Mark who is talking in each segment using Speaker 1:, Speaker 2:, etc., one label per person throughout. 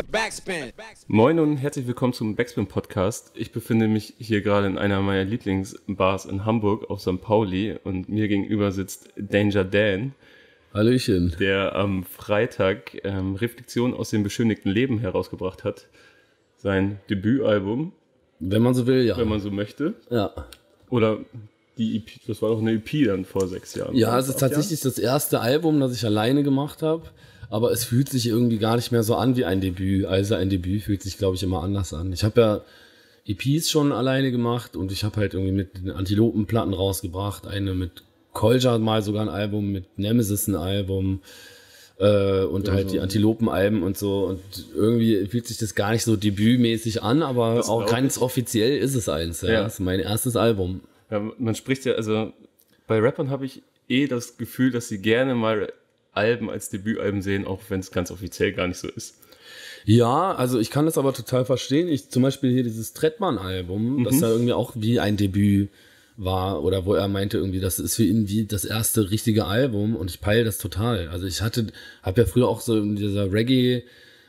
Speaker 1: Backspin.
Speaker 2: Moin und herzlich willkommen zum Backspin Podcast. Ich befinde mich hier gerade in einer meiner Lieblingsbars in Hamburg auf St. Pauli und mir gegenüber sitzt Danger Dan.
Speaker 3: Hallöchen.
Speaker 2: Der am Freitag Reflexion aus dem beschönigten Leben herausgebracht hat. Sein Debütalbum.
Speaker 3: Wenn man so will, ja.
Speaker 2: Wenn man so möchte.
Speaker 3: Ja.
Speaker 2: Oder die EP, das war doch eine EP dann vor 6 Jahren.
Speaker 3: Ja, es ist tatsächlich das erste Album, das ich alleine gemacht habe. Aber es fühlt sich irgendwie gar nicht mehr so an wie ein Debüt. Also ein Debüt fühlt sich, glaube ich, immer anders an. Ich habe ja EPs schon alleine gemacht und ich habe halt irgendwie mit den Antilopenplatten rausgebracht. Eine mit Kolja mal sogar ein Album, mit Nemesis ein Album und halt die Antilopenalben und so. Und irgendwie fühlt sich das gar nicht so debütmäßig an, aber das auch ganz offiziell ist es eins. Ja. Das ist mein erstes Album.
Speaker 2: Ja, man spricht ja, also bei Rappern habe ich das Gefühl, dass sie gerne mal Alben als Debütalben sehen, auch wenn es ganz offiziell gar nicht so ist.
Speaker 3: Ja, also ich kann das aber total verstehen. Zum Beispiel hier dieses Trettmann-Album, das ja irgendwie auch wie ein Debüt war oder wo er meinte irgendwie, das ist für ihn wie das erste richtige Album und ich peile das total. Also ich habe ja früher auch so in dieser Reggae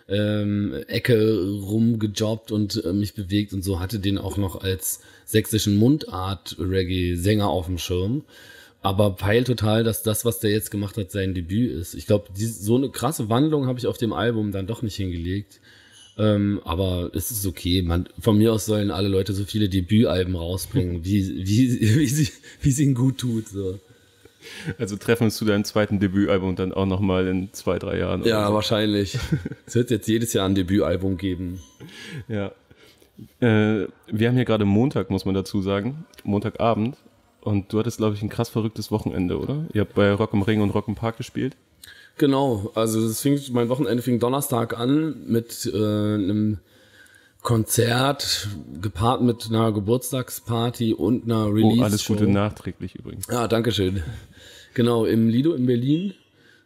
Speaker 3: Ecke rumgejobbt und mich bewegt und so, hatte den auch noch als sächsischen Mundart-Reggae-Sänger auf dem Schirm. Aber peilt total, dass das, was der jetzt gemacht hat, sein Debüt ist. Ich glaube, so eine krasse Wandlung habe ich auf dem Album dann doch nicht hingelegt. Aber es ist okay. Von mir aus sollen alle Leute so viele Debütalben rausbringen, wie sie ihnen gut tut. So.
Speaker 2: Also treffen wir uns zu deinem zweiten Debütalbum dann auch nochmal in 2-3 Jahren.
Speaker 3: Ja,
Speaker 2: so.
Speaker 3: Wahrscheinlich. Es wird jetzt jedes Jahr ein Debütalbum geben.
Speaker 2: Ja. Wir haben hier gerade Montag, muss man dazu sagen. Montagabend. Und du hattest, glaube ich, ein krass verrücktes Wochenende, oder? Ihr habt bei Rock am Ring und Rock im Park gespielt?
Speaker 3: Genau, also mein Wochenende fing Donnerstag an mit einem Konzert, gepaart mit einer Geburtstagsparty und einer Release-Show.
Speaker 2: Oh, alles Gute nachträglich übrigens.
Speaker 3: Ja, dankeschön. Genau, im Lido in Berlin.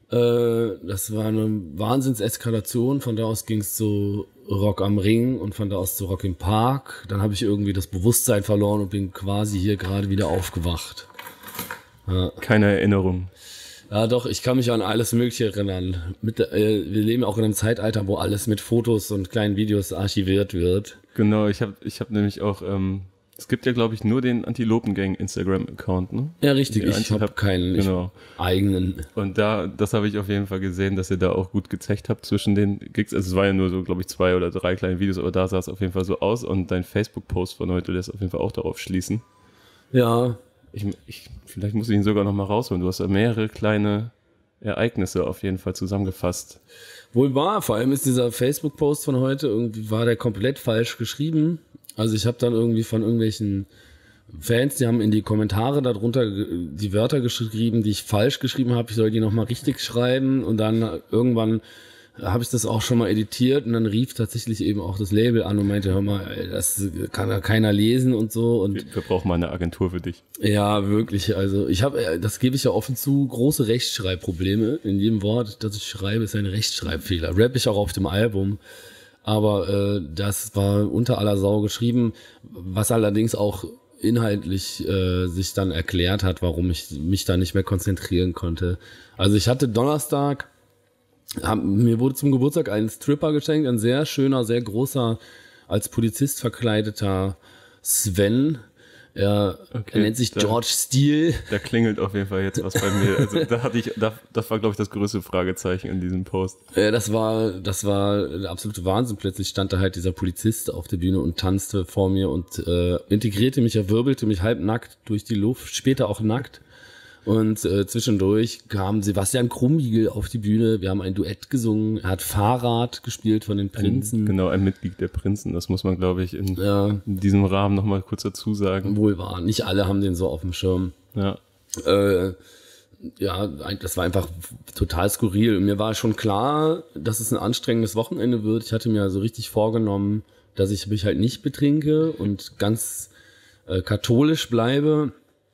Speaker 3: Das war eine Wahnsinnseskalation. Von da aus ging es zu Rock am Ring und von da aus zu Rock im Park. Dann habe ich irgendwie das Bewusstsein verloren und bin quasi hier gerade wieder aufgewacht. Ja.
Speaker 2: Keine Erinnerung.
Speaker 3: Ja, doch, ich kann mich an alles Mögliche erinnern. Wir leben auch in einem Zeitalter, wo alles mit Fotos und kleinen Videos archiviert wird.
Speaker 2: Genau, ich hab nämlich auch, es gibt ja, glaube ich, nur den Antilopengang Instagram-Account, ne?
Speaker 3: Ja, richtig, ich habe keinen eigenen.
Speaker 2: Und das habe ich auf jeden Fall gesehen, dass ihr da auch gut gezecht habt zwischen den Gigs. Also es war ja nur so, glaube ich, 2 oder 3 kleine Videos, aber da sah es auf jeden Fall so aus. Und dein Facebook-Post von heute lässt auf jeden Fall auch darauf schließen.
Speaker 3: Ja.
Speaker 2: Vielleicht muss ich ihn sogar nochmal rausholen. Du hast ja mehrere kleine Ereignisse auf jeden Fall zusammengefasst.
Speaker 3: Wohl wahr, vor allem ist dieser Facebook-Post von heute, irgendwie war der komplett falsch geschrieben. Also ich habe dann irgendwie von irgendwelchen Fans, die haben in die Kommentare darunter die Wörter geschrieben, die ich falsch geschrieben habe. Ich soll die nochmal richtig schreiben und dann irgendwann habe ich das auch schon mal editiert und dann rief tatsächlich eben auch das Label an und meinte, hör mal, das kann ja keiner lesen und so. Und
Speaker 2: wir brauchen mal eine Agentur für dich.
Speaker 3: Ja, wirklich. Also das gebe ich ja offen zu, große Rechtschreibprobleme. In jedem Wort, das ich schreibe, ist ein Rechtschreibfehler. Rapp ich auch auf dem Album. Aber das war unter aller Sau geschrieben, was allerdings auch inhaltlich sich dann erklärt hat, warum ich mich da nicht mehr konzentrieren konnte. Also ich hatte Donnerstag, mir wurde zum Geburtstag ein Stripper geschenkt, ein sehr schöner, sehr großer, als Polizist verkleideter Sven. Er nennt sich George Steele.
Speaker 2: Da klingelt auf jeden Fall jetzt was bei mir. Also das war, glaube ich, das größte Fragezeichen in diesem Post.
Speaker 3: Ja, das war der absolute Wahnsinn. Plötzlich stand da halt dieser Polizist auf der Bühne und tanzte vor mir und integrierte mich, wirbelte mich halbnackt durch die Luft, später auch nackt. Und zwischendurch kam Sebastian Krumbiegel auf die Bühne. Wir haben ein Duett gesungen. Er hat Fahrrad gespielt von den Prinzen.
Speaker 2: Ein Mitglied der Prinzen. Das muss man, glaube ich, in diesem Rahmen nochmal kurz dazu sagen.
Speaker 3: Wohl wahr. Nicht alle haben den so auf dem Schirm.
Speaker 2: Ja.
Speaker 3: Das war einfach total skurril. Und mir war schon klar, dass es ein anstrengendes Wochenende wird. Ich hatte mir so richtig vorgenommen, dass ich mich halt nicht betrinke und ganz katholisch bleibe.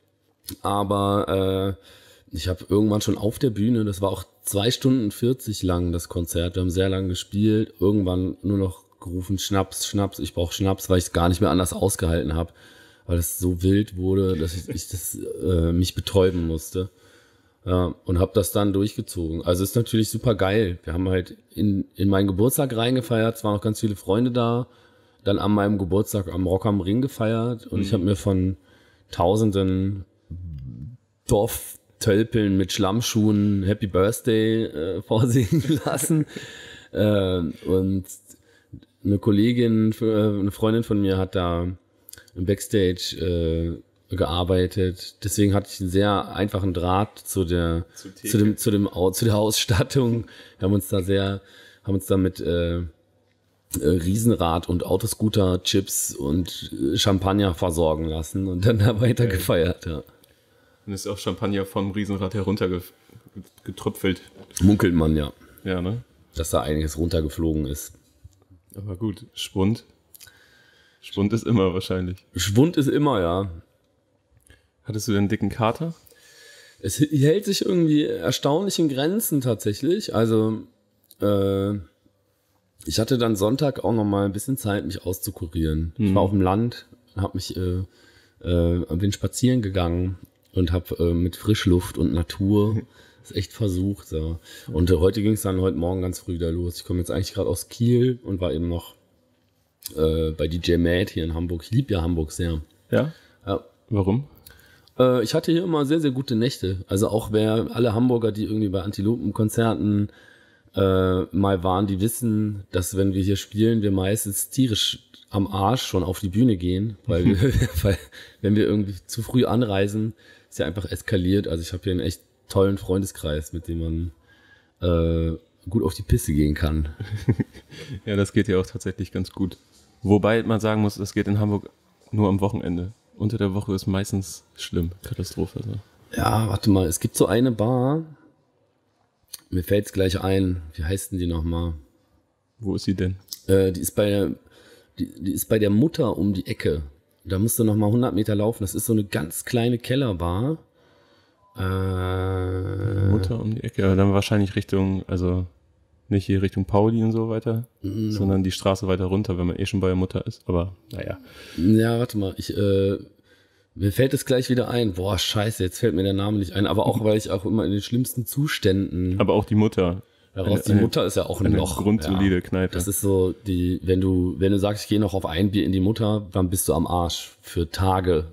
Speaker 3: Aber ich habe irgendwann schon auf der Bühne, das war auch 2 Stunden 40 lang, das Konzert. Wir haben sehr lang gespielt. Irgendwann nur noch gerufen, Schnaps, Schnaps, ich brauche Schnaps, weil ich es gar nicht mehr anders ausgehalten habe. Weil es so wild wurde, dass ich mich betäuben musste. Ja, und habe das dann durchgezogen. Also ist natürlich super geil. Wir haben halt in meinen Geburtstag reingefeiert, es waren auch ganz viele Freunde da. Dann an meinem Geburtstag am Rock am Ring gefeiert und ich habe mir von tausenden Dorftölpeln mit Schlammschuhen Happy Birthday vorsingen lassen. Und eine Kollegin, eine Freundin von mir hat da im Backstage gearbeitet. Deswegen hatte ich einen sehr einfachen Draht zu der Ausstattung. Wir haben uns da mit Riesenrad und Autoscooter, Chips und Champagner versorgen lassen und dann da weiter gefeiert, ja.
Speaker 2: Und ist auch Champagner vom Riesenrad heruntergetröpfelt.
Speaker 3: Munkelt man, ja.
Speaker 2: Ja, ne?
Speaker 3: Dass da einiges runtergeflogen ist.
Speaker 2: Aber gut, Schwund. Schwund ist immer wahrscheinlich.
Speaker 3: Schwund ist immer, ja.
Speaker 2: Hattest du denn einen dicken Kater?
Speaker 3: Es hält sich irgendwie erstaunlich in Grenzen tatsächlich. Also, ich hatte dann Sonntag auch noch mal ein bisschen Zeit, mich auszukurieren. Ich war auf dem Land, bin spazieren gegangen und habe mit Frischluft und Natur das echt versucht. So. Und heute Morgen ganz früh wieder los. Ich komme jetzt eigentlich gerade aus Kiel und war eben noch bei DJ Mad hier in Hamburg. Ich liebe ja Hamburg sehr.
Speaker 2: Ja?
Speaker 3: Ja.
Speaker 2: Warum?
Speaker 3: Ich hatte hier immer sehr, sehr gute Nächte. Also auch alle Hamburger, die irgendwie bei Antilopenkonzerten mal waren, die wissen, dass wenn wir hier spielen, wir meistens tierisch am Arsch schon auf die Bühne gehen, weil wenn wir irgendwie zu früh anreisen, ist ja einfach eskaliert. Also ich habe hier einen echt tollen Freundeskreis, mit dem man gut auf die Piste gehen kann.
Speaker 2: Ja, das geht ja auch tatsächlich ganz gut. Wobei man sagen muss, das geht in Hamburg nur am Wochenende. Unter der Woche ist meistens schlimm, Katastrophe. Also.
Speaker 3: Ja, warte mal, es gibt so eine Bar, mir fällt es gleich ein, wie heißt denn die nochmal?
Speaker 2: Wo ist sie denn?
Speaker 3: Die ist bei der Mutter um die Ecke. Da musst du nochmal 100 Meter laufen. Das ist so eine ganz kleine Kellerbar.
Speaker 2: Mutter um die Ecke, aber dann wahrscheinlich also nicht hier Richtung Pauli und so weiter, sondern die Straße weiter runter, wenn man schon bei der Mutter ist. Aber naja.
Speaker 3: Ja, warte mal, mir fällt es gleich wieder ein. Boah, scheiße, jetzt fällt mir der Name nicht ein. Aber auch, weil ich auch immer in den schlimmsten Zuständen...
Speaker 2: Aber auch die Mutter.
Speaker 3: Die Mutter ist ja auch noch...
Speaker 2: grundsolide Kneipe.
Speaker 3: Das ist so, wenn du sagst, ich gehe noch auf ein Bier in die Mutter, dann bist du am Arsch für Tage.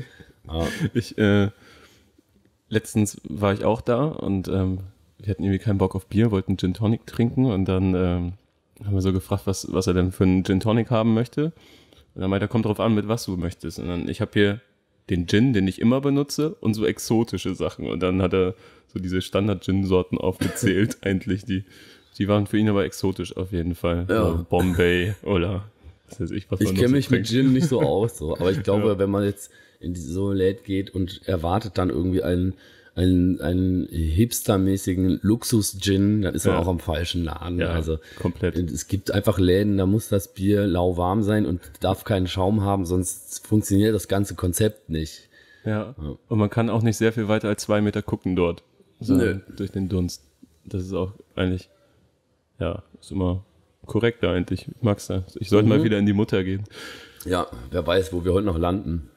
Speaker 2: Letztens war ich auch da und wir hatten irgendwie keinen Bock auf Bier, wollten Gin Tonic trinken und dann haben wir so gefragt, was er denn für einen Gin Tonic haben möchte. Und dann meinte er, kommt drauf an, mit was du möchtest. Und dann, ich habe hier den Gin, den ich immer benutze und so exotische Sachen. Und dann hat er so diese Standard-Gin-Sorten aufgezählt, eigentlich. Die waren für ihn aber exotisch auf jeden Fall.
Speaker 3: Ja.
Speaker 2: So Bombay oder was weiß ich, was
Speaker 3: ich kenne mich mit Gin nicht so aus. So. Aber ich glaube, wenn man jetzt in so Läd geht und erwartet dann irgendwie einen hipstermäßigen Luxus-Gin, dann ist man auch am falschen Laden.
Speaker 2: Ja,
Speaker 3: also
Speaker 2: komplett.
Speaker 3: Es gibt einfach Läden, da muss das Bier lauwarm sein und darf keinen Schaum haben, sonst funktioniert das ganze Konzept nicht.
Speaker 2: Ja. Und man kann auch nicht sehr viel weiter als 2 Meter gucken dort. Durch den Dunst. Das ist auch eigentlich, ist immer korrekter eigentlich. Ich mag's da. Ich sollte mal wieder in die Mutter gehen.
Speaker 3: Ja, wer weiß, wo wir heute noch landen.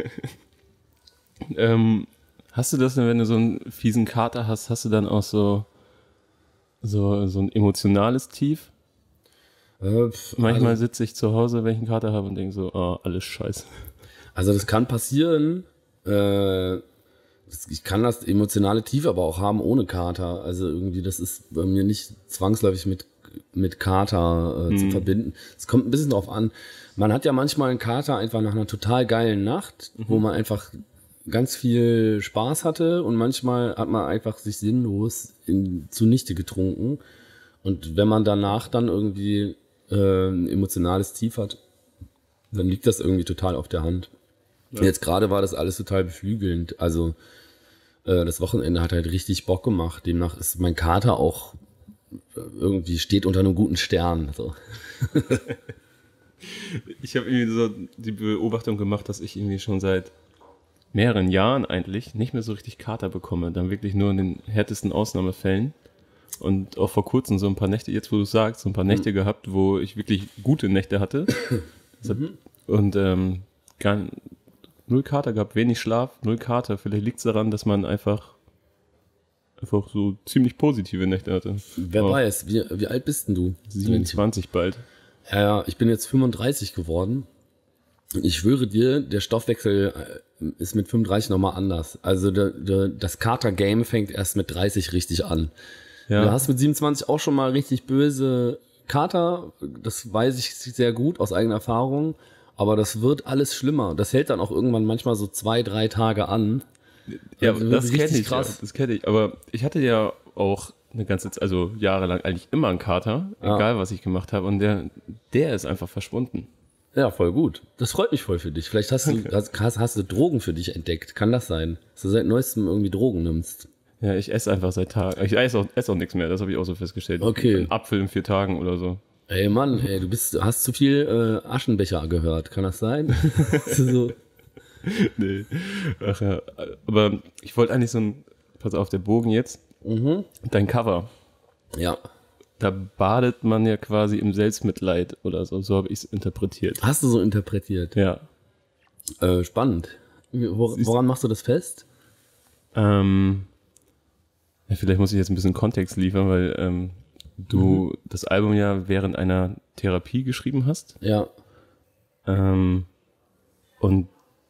Speaker 2: Hast du das denn, wenn du so einen fiesen Kater hast du dann auch so ein emotionales Tief? Manchmal sitze ich zu Hause, wenn ich einen Kater habe und denke so, alles scheiße.
Speaker 3: Also das kann passieren. Ich kann das emotionale Tief aber auch haben ohne Kater. Also irgendwie, das ist bei mir nicht zwangsläufig mit Kater zu verbinden. Es kommt ein bisschen drauf an. Man hat ja manchmal einen Kater einfach nach einer total geilen Nacht, wo man einfach ganz viel Spaß hatte und manchmal hat man einfach sich sinnlos zunichte getrunken. Und wenn man danach dann irgendwie ein emotionales Tief hat, dann liegt das irgendwie total auf der Hand. Ja. Jetzt gerade war das alles total beflügelnd. Also das Wochenende hat halt richtig Bock gemacht. Demnach ist mein Kater auch irgendwie steht unter einem guten Stern. So.
Speaker 2: Ich habe irgendwie so die Beobachtung gemacht, dass ich irgendwie schon seit mehreren Jahren eigentlich nicht mehr so richtig Kater bekomme. Dann wirklich nur in den härtesten Ausnahmefällen. Und auch vor kurzem so ein paar Nächte, jetzt wo du sagst, so ein paar Nächte gehabt, wo ich wirklich gute Nächte hatte. Und null Kater gehabt, wenig Schlaf, null Kater. Vielleicht liegt es daran, dass man einfach einfach so ziemlich positive Nächte hatte.
Speaker 3: Wer weiß, wie alt bist denn du?
Speaker 2: 27 bald.
Speaker 3: Ja, ich bin jetzt 35 geworden. Und ich schwöre dir, der Stoffwechsel ist mit 35 nochmal anders. Also das Kater-Game fängt erst mit 30 richtig an.
Speaker 2: Ja.
Speaker 3: Du hast mit 27 auch schon mal richtig böse Kater. Das weiß ich sehr gut aus eigener Erfahrung. Aber das wird alles schlimmer. Das hält dann auch irgendwann manchmal so 2-3 Tage an.
Speaker 2: Ja,
Speaker 3: wird
Speaker 2: das kenne
Speaker 3: richtig
Speaker 2: ich.
Speaker 3: krass.
Speaker 2: Ja, das kenne ich. Aber ich hatte ja auch eine ganze Zeit, also jahrelang eigentlich immer einen Kater, egal was ich gemacht habe. Und der ist einfach verschwunden.
Speaker 3: Ja, voll gut. Das freut mich voll für dich. Vielleicht hast du Drogen für dich entdeckt. Kann das sein? Dass du seit neuestem irgendwie Drogen nimmst.
Speaker 2: Ja, ich esse einfach seit Tagen. Ich esse auch nichts mehr, das habe ich auch so festgestellt.
Speaker 3: Okay.
Speaker 2: Ein Apfel in 4 Tagen oder so.
Speaker 3: Ey Mann, ey, hast zu viel Aschenbecher gehört. Kann das sein? So.
Speaker 2: Nee. Ach ja. Aber ich wollte eigentlich pass auf, der Bogen jetzt. Dein Cover.
Speaker 3: Ja.
Speaker 2: Da badet man ja quasi im Selbstmitleid oder so. So habe ich es interpretiert.
Speaker 3: Hast du so interpretiert?
Speaker 2: Ja.
Speaker 3: Spannend. Woran machst du das fest?
Speaker 2: Ja, vielleicht muss ich jetzt ein bisschen Kontext liefern, weil du das Album ja während einer Therapie geschrieben hast.
Speaker 3: Ja.
Speaker 2: Und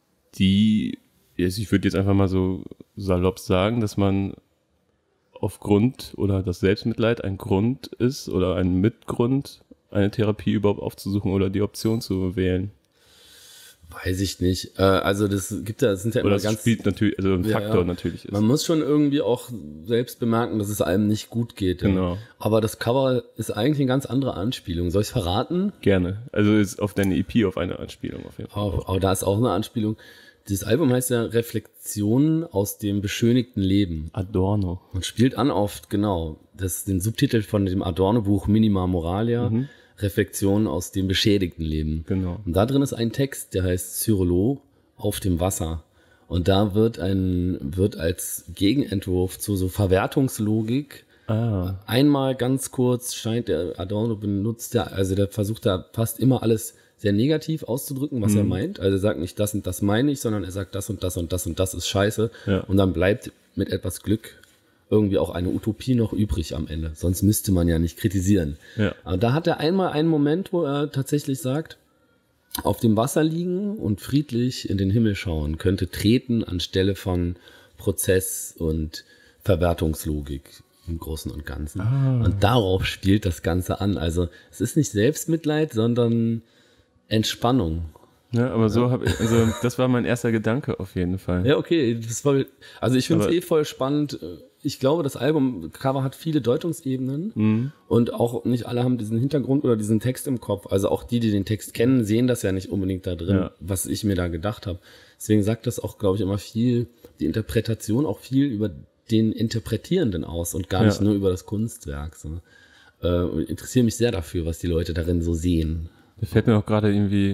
Speaker 2: ich würde jetzt einfach mal so salopp sagen, dass man aufgrund oder das Selbstmitleid ein Grund ist oder ein Mitgrund, eine Therapie überhaupt aufzusuchen oder die Option zu wählen.
Speaker 3: Weiß ich nicht. Also das sind ja
Speaker 2: Oder
Speaker 3: immer
Speaker 2: das
Speaker 3: ganz...
Speaker 2: spielt natürlich, also ein Faktor natürlich ist.
Speaker 3: Man muss schon irgendwie auch selbst bemerken, dass es einem nicht gut geht.
Speaker 2: Genau.
Speaker 3: Ja. Aber das Cover ist eigentlich eine ganz andere Anspielung. Soll ich es verraten?
Speaker 2: Gerne. Also ist auf deine EP auf eine Anspielung auf jeden Fall.
Speaker 3: Aber da ist auch eine Anspielung. Dieses Album heißt ja Reflexionen aus dem beschönigten Leben.
Speaker 2: Adorno.
Speaker 3: Und spielt an auf, genau, den Subtitel von dem Adorno-Buch Minima Moralia, Reflexionen aus dem beschädigten Leben.
Speaker 2: Genau.
Speaker 3: Und da drin ist ein Text, der heißt Cyrolo auf dem Wasser. Und da wird als Gegenentwurf zu so Verwertungslogik einmal ganz kurz scheint der Adorno benutzt, der versucht da fast immer alles sehr negativ auszudrücken, was er meint. Also er sagt nicht das und das meine ich, sondern er sagt das und das und das und das ist scheiße.
Speaker 2: Ja.
Speaker 3: Und dann bleibt mit etwas Glück irgendwie auch eine Utopie noch übrig am Ende. Sonst müsste man ja nicht kritisieren.
Speaker 2: Ja.
Speaker 3: Aber da hat er einmal einen Moment, wo er tatsächlich sagt, auf dem Wasser liegen und friedlich in den Himmel schauen könnte treten anstelle von Prozess und Verwertungslogik im Großen und Ganzen. Und darauf spielt das Ganze an. Also es ist nicht Selbstmitleid, sondern Entspannung.
Speaker 2: Ja, aber das war mein erster Gedanke auf jeden Fall.
Speaker 3: Ja, okay. Also ich finde es voll spannend. Ich glaube, das Albumcover hat viele Deutungsebenen und auch nicht alle haben diesen Hintergrund oder diesen Text im Kopf. Also auch die den Text kennen, sehen das ja nicht unbedingt da drin, was ich mir da gedacht habe. Deswegen sagt das auch, glaube ich, immer viel, die Interpretation auch viel über den Interpretierenden aus und gar nicht nur über das Kunstwerk. So. Interessiere mich sehr dafür, was die Leute darin so sehen.
Speaker 2: Da fällt mir auch gerade irgendwie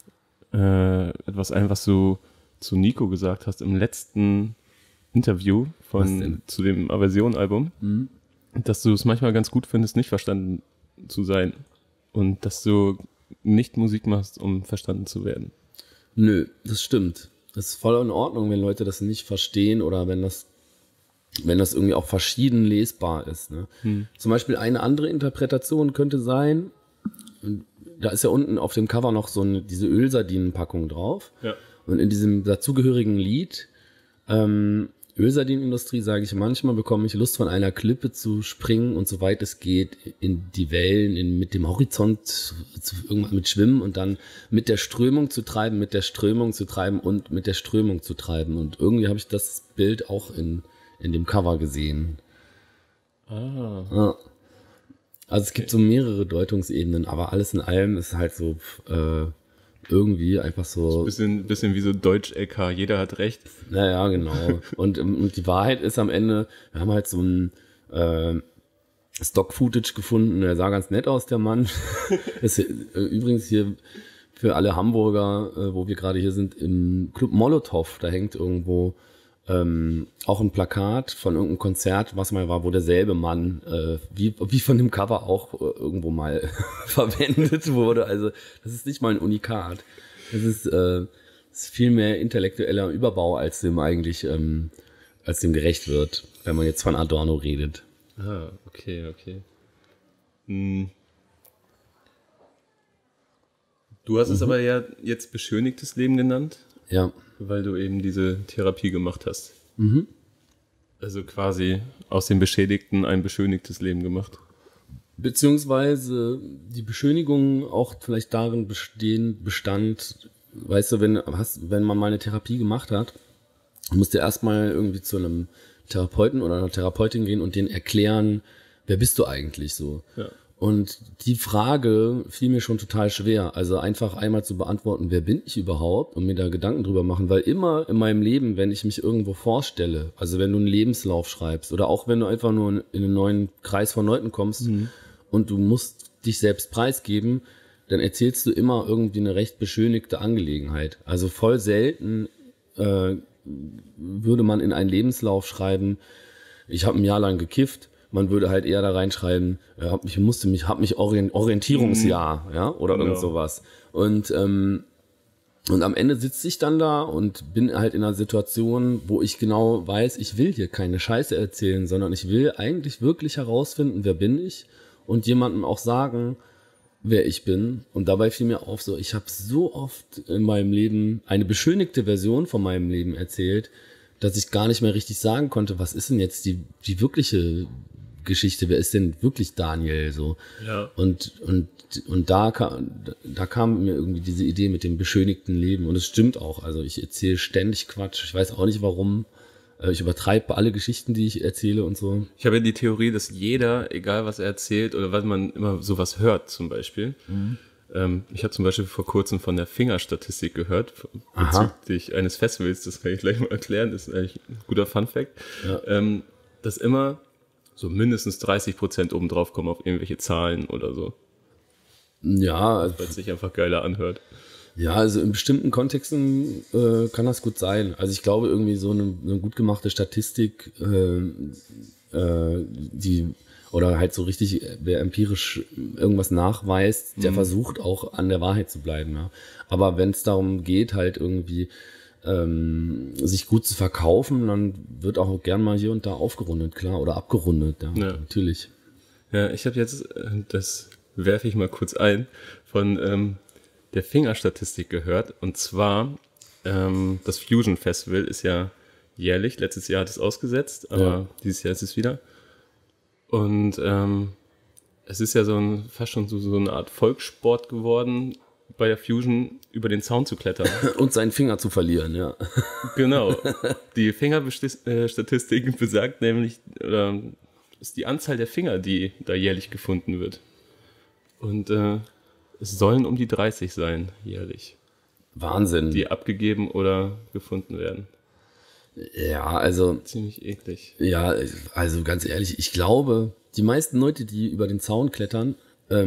Speaker 2: etwas ein, was du zu Nico gesagt hast im letzten Interview zu dem Aversion-Album, dass du es manchmal ganz gut findest, nicht verstanden zu sein und dass du nicht Musik machst, um verstanden zu werden.
Speaker 3: Nö, das stimmt. Das ist voll in Ordnung, wenn Leute das nicht verstehen oder wenn das irgendwie auch verschieden lesbar ist. Ne? Zum Beispiel eine andere Interpretation könnte sein, da ist ja unten auf dem Cover noch so diese Ölsardinenpackung drauf. Ja. Und in diesem dazugehörigen Lied, Ölsardinenindustrie, sage ich manchmal, bekomme ich Lust, von einer Klippe zu springen und soweit es geht in die Wellen, mit dem Horizont, irgendwann mit Schwimmen und dann mit der Strömung zu treiben, mit der Strömung zu treiben und mit der Strömung zu treiben. Und irgendwie habe ich das Bild auch in dem Cover gesehen. Ja. Also es gibt so mehrere Deutungsebenen, aber alles in allem ist halt so irgendwie einfach so...
Speaker 2: Bisschen wie so Deutsch-LK, jeder hat recht.
Speaker 3: Naja, genau. Und die Wahrheit ist am Ende, wir haben halt so ein Stock-Footage gefunden, der sah ganz nett aus, der Mann. Ist übrigens hier für alle Hamburger, wo wir gerade hier sind, im Club Molotow, da hängt irgendwo auch ein Plakat von irgendeinem Konzert, was mal war, wo derselbe Mann, wie von dem Cover auch irgendwo mal verwendet wurde. Also das ist nicht mal ein Unikat. Das ist viel mehr intellektueller Überbau, als dem eigentlich, als dem gerecht wird. wenn man jetzt von Adorno redet.
Speaker 2: Ah, okay. Du hast es aber ja jetzt beschönigtes Leben genannt,
Speaker 3: Ja.
Speaker 2: weil du eben diese Therapie gemacht hast. Also quasi aus dem Beschädigten ein beschönigtes Leben gemacht.
Speaker 3: Beziehungsweise die Beschönigung auch vielleicht darin bestand, weißt du, wenn man mal eine Therapie gemacht hat, musst du erstmal irgendwie zu einem Therapeuten oder einer Therapeutin gehen und denen erklären, wer bist du eigentlich so?
Speaker 2: Ja.
Speaker 3: Und die Frage fiel mir schon total schwer. Also einfach einmal zu beantworten, wer bin ich überhaupt und mir da Gedanken drüber machen. Weil immer in meinem Leben, wenn ich mich irgendwo vorstelle, also wenn du einen Lebenslauf schreibst oder auch wenn du einfach nur in einen neuen Kreis von Leuten kommst und du musst dich selbst preisgeben, dann erzählst du immer irgendwie eine recht beschönigte Angelegenheit. Also voll selten würde man in einen Lebenslauf schreiben, ich habe ein Jahr lang gekifft. Man würde halt eher da reinschreiben, hab mich Orientierungsjahr, ja, oder irgend sowas. Und am Ende sitze ich dann da und bin halt in einer Situation, wo ich genau weiß, ich will hier keine Scheiße erzählen, sondern ich will eigentlich wirklich herausfinden, wer bin ich und jemandem auch sagen, wer ich bin. Und dabei fiel mir auf, so, ich habe so oft in meinem Leben eine beschönigte Version von meinem Leben erzählt, dass ich gar nicht mehr richtig sagen konnte, was ist denn jetzt die wirkliche Geschichte, wer ist denn wirklich Daniel so?
Speaker 2: Ja.
Speaker 3: Und da kam mir irgendwie diese Idee mit dem beschönigten Leben und es stimmt auch, also ich erzähle ständig Quatsch, ich weiß auch nicht warum, ich übertreibe alle Geschichten, die ich erzähle und so.
Speaker 2: Ich habe ja die Theorie, dass jeder, egal was er erzählt oder was man immer sowas hört zum Beispiel. Ich habe zum Beispiel vor kurzem von der Fingerstatistik gehört, bezüglich eines Festivals, das kann ich gleich mal erklären, das ist eigentlich ein guter Funfact, dass immer so mindestens 30% obendrauf kommen auf irgendwelche Zahlen oder so.
Speaker 3: Ja, also,
Speaker 2: weil es sich einfach geiler anhört.
Speaker 3: Ja, also in bestimmten Kontexten kann das gut sein. Also ich glaube irgendwie so eine gut gemachte Statistik, die oder halt so richtig, wer empirisch irgendwas nachweist, der versucht auch an der Wahrheit zu bleiben. Ja. Aber wenn es darum geht, halt irgendwie sich gut zu verkaufen, dann wird auch gern mal hier und da aufgerundet, klar, oder abgerundet, ja. Natürlich.
Speaker 2: Ja, ich habe jetzt, das werfe ich mal kurz ein, von der Fingerstatistik gehört. Und zwar, das Fusion Festival ist ja jährlich, letztes Jahr hat es ausgesetzt, aber dieses Jahr ist es wieder. Und es ist ja fast schon so eine Art Volkssport geworden, bei der Fusion über den Zaun zu klettern.
Speaker 3: Und seinen Finger zu verlieren, ja.
Speaker 2: Genau. Die Fingerstatistik besagt nämlich, ist die Anzahl der Finger, die da jährlich gefunden wird. Und es sollen um die 30 sein, jährlich.
Speaker 3: Wahnsinn.
Speaker 2: Die abgegeben oder gefunden werden.
Speaker 3: Ja, also...
Speaker 2: Ziemlich eklig.
Speaker 3: Ja, also ganz ehrlich, ich glaube, die meisten Leute, die über den Zaun klettern,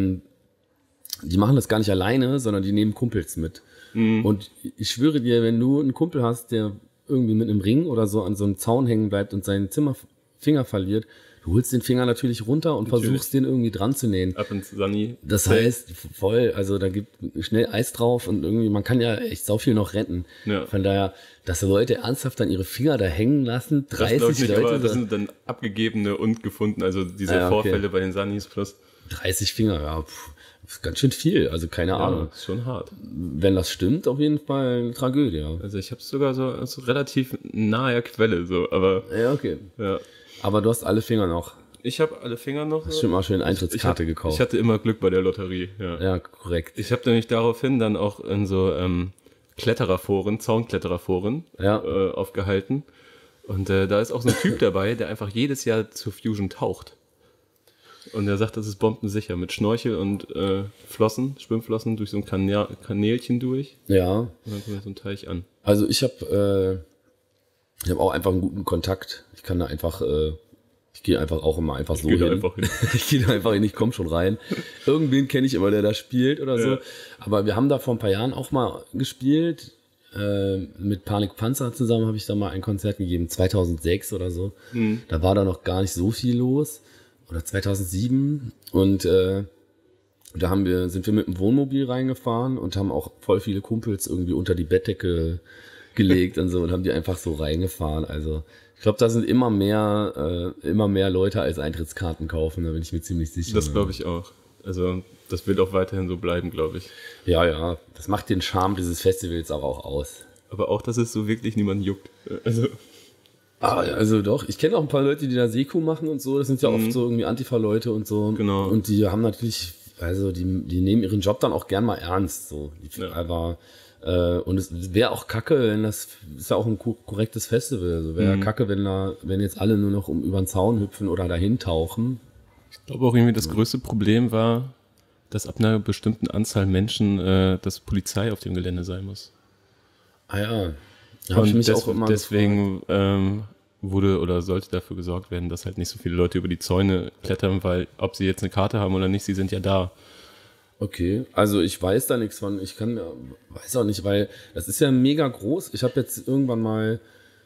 Speaker 3: die machen das gar nicht alleine, sondern die nehmen Kumpels mit. Und ich schwöre dir, wenn du einen Kumpel hast, der irgendwie mit einem Ring oder so an so einem Zaun hängen bleibt und seinen Finger verliert, du holst den Finger natürlich runter und versuchst den irgendwie dran zu nähen.
Speaker 2: Ab ins Sunny.
Speaker 3: Das heißt, voll, also da gibt schnell Eis drauf und irgendwie, man kann ja echt sau viel noch retten.
Speaker 2: Ja.
Speaker 3: Von daher, dass Leute ernsthaft dann ihre Finger da hängen lassen, 30
Speaker 2: das nicht,
Speaker 3: Leute.
Speaker 2: Aber das sind dann abgegebene und gefunden, also diese Vorfälle bei den Sunnys plus.
Speaker 3: 30 Finger, ja, ist ganz schön viel, also keine Ahnung.
Speaker 2: Ist schon hart.
Speaker 3: Wenn das stimmt, auf jeden Fall eine Tragödie.
Speaker 2: Also ich habe es sogar so relativ nahe Quelle, so, aber...
Speaker 3: Ja, okay.
Speaker 2: Ja.
Speaker 3: Aber du hast alle Finger noch.
Speaker 2: Ich habe alle Finger noch.
Speaker 3: Hast schon mal schön Eintrittskarte gekauft.
Speaker 2: Ich hatte immer Glück bei der Lotterie, ja.
Speaker 3: Ja, korrekt.
Speaker 2: Ich habe nämlich daraufhin dann auch in so Klettererforen, Zaunklettererforen aufgehalten. Und da ist auch so ein Typ dabei, der einfach jedes Jahr zur Fusion taucht. Und er sagt, das ist bombensicher, mit Schnorchel und Schwimmflossen durch so ein Kanälchen durch.
Speaker 3: Ja.
Speaker 2: Und dann kommt so ein Teich an.
Speaker 3: Also ich habe auch einfach einen guten Kontakt. Ich kann da einfach, ich gehe einfach auch immer einfach so hin. Ich gehe da einfach hin, ich komme schon rein. Irgendwen kenne ich immer, der da spielt oder so. Aber wir haben da vor ein paar Jahren auch mal gespielt. Mit Panik Panzer zusammen habe ich da mal ein Konzert gegeben, 2006 oder so. Da war da noch gar nicht so viel los. Oder 2007 und da sind wir mit dem Wohnmobil reingefahren und haben auch voll viele Kumpels irgendwie unter die Bettdecke gelegt und so und haben die einfach so reingefahren. Also Ich glaube, da sind immer mehr Leute als Eintrittskarten kaufen, da bin ich mir ziemlich sicher.
Speaker 2: Das glaube ich auch. Also das wird auch weiterhin so bleiben, glaube ich.
Speaker 3: Ja, das macht den Charme dieses Festivals aber auch aus.
Speaker 2: Aber auch, dass es so wirklich niemanden juckt.
Speaker 3: Also doch, ich kenne auch ein paar Leute, die da Seku machen und so, das sind ja oft so irgendwie Antifa-Leute und so.
Speaker 2: Genau.
Speaker 3: Und die haben natürlich, also die nehmen ihren Job dann auch gern mal ernst, so. Aber und es wäre auch kacke, wenn das ist ja auch ein korrektes Festival. Also wäre kacke, wenn jetzt alle nur noch über den Zaun hüpfen oder dahin tauchen.
Speaker 2: Ich glaube auch irgendwie das größte Problem war, dass ab einer bestimmten Anzahl Menschen dass Polizei auf dem Gelände sein muss.
Speaker 3: Ah ja. Habe ich mich auch immer
Speaker 2: deswegen wurde oder sollte dafür gesorgt werden, dass halt nicht so viele Leute über die Zäune klettern, weil ob sie jetzt eine Karte haben oder nicht, sie sind ja da.
Speaker 3: Okay, also ich weiß da nichts von, weiß auch nicht, weil das ist ja mega groß. Ich habe jetzt irgendwann mal,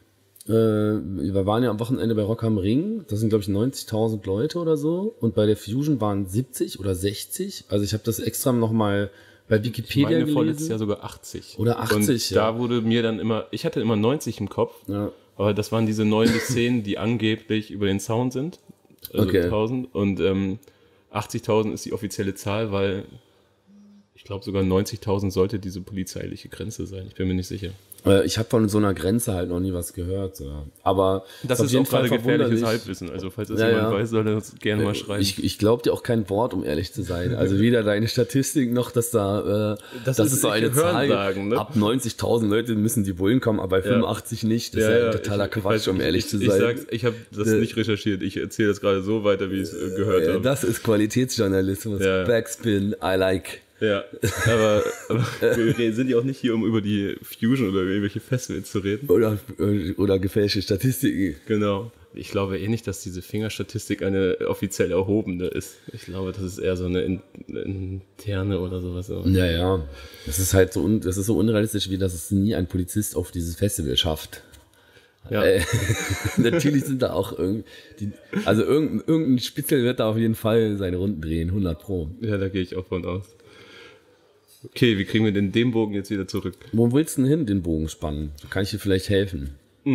Speaker 3: wir waren ja am Wochenende bei Rock am Ring, das sind glaube ich 90.000 Leute oder so und bei der Fusion waren 70 oder 60. Also ich habe das extra nochmal bei Wikipedia
Speaker 2: meine
Speaker 3: gelesen.
Speaker 2: Vorletztes Jahr sogar 80.
Speaker 3: Oder 80,
Speaker 2: und da wurde mir dann immer, ich hatte immer 90 im Kopf, aber das waren diese 9 bis 10, die angeblich über den Zaun sind, also
Speaker 3: Okay.
Speaker 2: 1000 und 80.000 ist die offizielle Zahl, weil ich glaube sogar 90.000 sollte diese polizeiliche Grenze sein, ich bin mir nicht sicher.
Speaker 3: Ich habe von so einer Grenze halt noch nie was gehört. So. Aber
Speaker 2: Das
Speaker 3: auf
Speaker 2: ist
Speaker 3: jeden
Speaker 2: auch gerade
Speaker 3: Fall
Speaker 2: gefährliches
Speaker 3: verwunderlich.
Speaker 2: Halbwissen, also falls das jemand weiß, soll er das gerne mal schreiben.
Speaker 3: Ich glaube dir auch kein Wort, um ehrlich zu sein. Also weder deine Statistik noch, dass da das ist so eine Zahl.
Speaker 2: Sagen, ne?
Speaker 3: Ab 90.000 Leute müssen die Bullen kommen, aber bei 85 nicht. Das ist ja totaler Quatsch, um ehrlich zu sein.
Speaker 2: Ich habe das nicht recherchiert. Ich erzähle das gerade so weiter, wie ich es gehört habe.
Speaker 3: Das ist Qualitätsjournalismus.
Speaker 2: Ja.
Speaker 3: Backspin, I like.
Speaker 2: Ja, aber wir sind ja auch nicht hier, um über die Fusion oder irgendwelche Festivals zu reden.
Speaker 3: Oder gefälschte Statistiken.
Speaker 2: Genau. Ich glaube eh nicht, dass diese Fingerstatistik eine offiziell erhobene ist. Ich glaube, das ist eher so eine interne oder sowas.
Speaker 3: Ja. Das ist halt so, das ist so unrealistisch, wie dass es nie ein Polizist auf dieses Festival schafft.
Speaker 2: Ja.
Speaker 3: Natürlich sind da auch also irgendein Spitzel wird da auf jeden Fall seine Runden drehen, 100 Pro.
Speaker 2: Ja, da gehe ich auch von aus. Okay, wie kriegen wir denn den Bogen jetzt wieder zurück?
Speaker 3: Wo willst du denn hin, den Bogen spannen? Kann ich dir vielleicht helfen?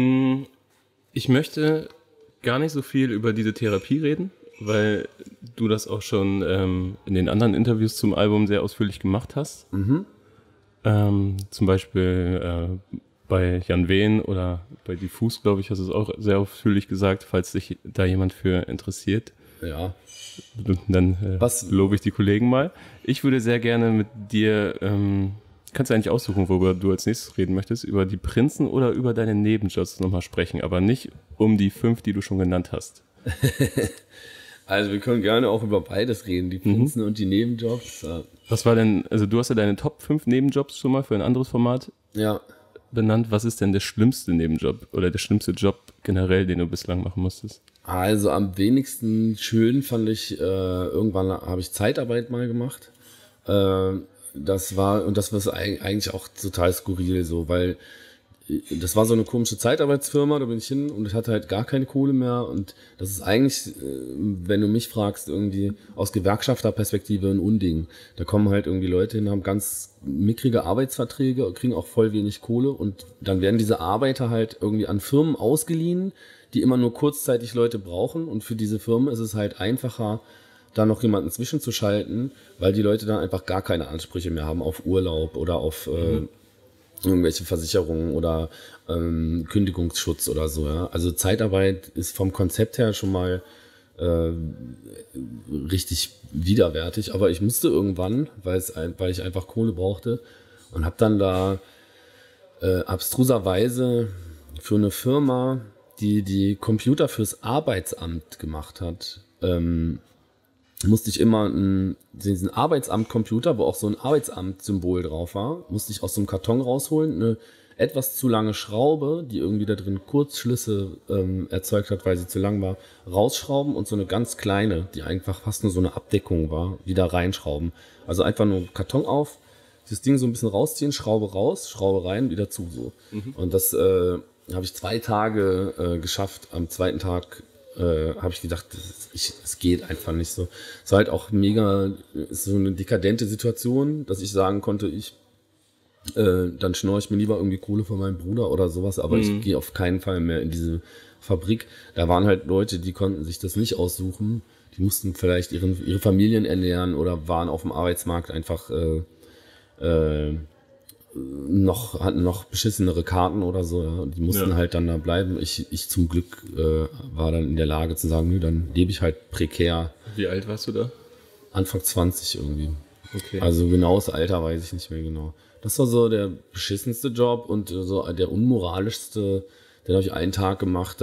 Speaker 2: Ich möchte gar nicht so viel über diese Therapie reden, weil du das auch schon in den anderen Interviews zum Album sehr ausführlich gemacht hast. Zum Beispiel bei Jan Wehn oder bei Diffus, glaube ich, hast du es auch sehr ausführlich gesagt, falls sich da jemand für interessiert.
Speaker 3: Ja.
Speaker 2: Dann lobe ich die Kollegen mal. Ich würde sehr gerne mit dir, kannst du eigentlich aussuchen, worüber du als nächstes reden möchtest, über die Prinzen oder über deine Nebenjobs nochmal sprechen, aber nicht um die 5, die du schon genannt hast.
Speaker 3: Also wir können gerne auch über beides reden, die Prinzen und die Nebenjobs.
Speaker 2: Was war denn, also du hast ja deine Top 5 Nebenjobs schon mal für ein anderes Format benannt. Was ist denn der schlimmste Nebenjob oder der schlimmste Job generell, den du bislang machen musstest?
Speaker 3: Also am wenigsten schön fand ich, irgendwann habe ich Zeitarbeit mal gemacht. Das war eigentlich auch total skurril so, weil das war so eine komische Zeitarbeitsfirma, da bin ich hin und ich hatte halt gar keine Kohle mehr und das ist eigentlich, wenn du mich fragst, irgendwie aus Gewerkschafterperspektive ein Unding. Da kommen halt irgendwie Leute hin, haben ganz mickrige Arbeitsverträge, kriegen auch voll wenig Kohle und dann werden diese Arbeiter halt irgendwie an Firmen ausgeliehen, die immer nur kurzzeitig Leute brauchen und für diese Firmen ist es halt einfacher, da noch jemanden zwischenzuschalten, weil die Leute dann einfach gar keine Ansprüche mehr haben auf Urlaub oder auf irgendwelche Versicherungen oder Kündigungsschutz oder so. Ja. Also Zeitarbeit ist vom Konzept her schon mal richtig widerwärtig, aber ich musste irgendwann, weil ich einfach Kohle brauchte und habe dann da abstruserweise für eine Firma, die Computer fürs Arbeitsamt gemacht hat, musste ich immer diesen Arbeitsamt-Computer, wo auch so ein Arbeitsamt-Symbol drauf war, musste ich aus so einem Karton rausholen, eine etwas zu lange Schraube, die irgendwie da drin Kurzschlüsse erzeugt hat, weil sie zu lang war, rausschrauben und so eine ganz kleine, die einfach fast nur so eine Abdeckung war, wieder reinschrauben. Also einfach nur Karton auf, das Ding so ein bisschen rausziehen, Schraube raus, Schraube rein, wieder zu so. Und das habe ich 2 Tage geschafft. Am zweiten Tag habe ich gedacht, es geht einfach nicht so. Es war halt auch mega, ist so eine dekadente Situation, dass ich sagen konnte, ich dann schnorre ich mir lieber irgendwie Kohle von meinem Bruder oder sowas, aber ich gehe auf keinen Fall mehr in diese Fabrik. Da waren halt Leute, die konnten sich das nicht aussuchen. Die mussten vielleicht ihre Familien ernähren oder waren auf dem Arbeitsmarkt einfach hatten noch beschissenere Karten oder so. Ja. Und die mussten halt dann da bleiben. Ich zum Glück war dann in der Lage zu sagen, nö, dann lebe ich halt prekär.
Speaker 2: Wie alt warst du da?
Speaker 3: Anfang 20 irgendwie.
Speaker 2: Okay.
Speaker 3: Also genaues Alter weiß ich nicht mehr genau. Das war so der beschissenste Job und so der unmoralischste. Den habe ich einen Tag gemacht.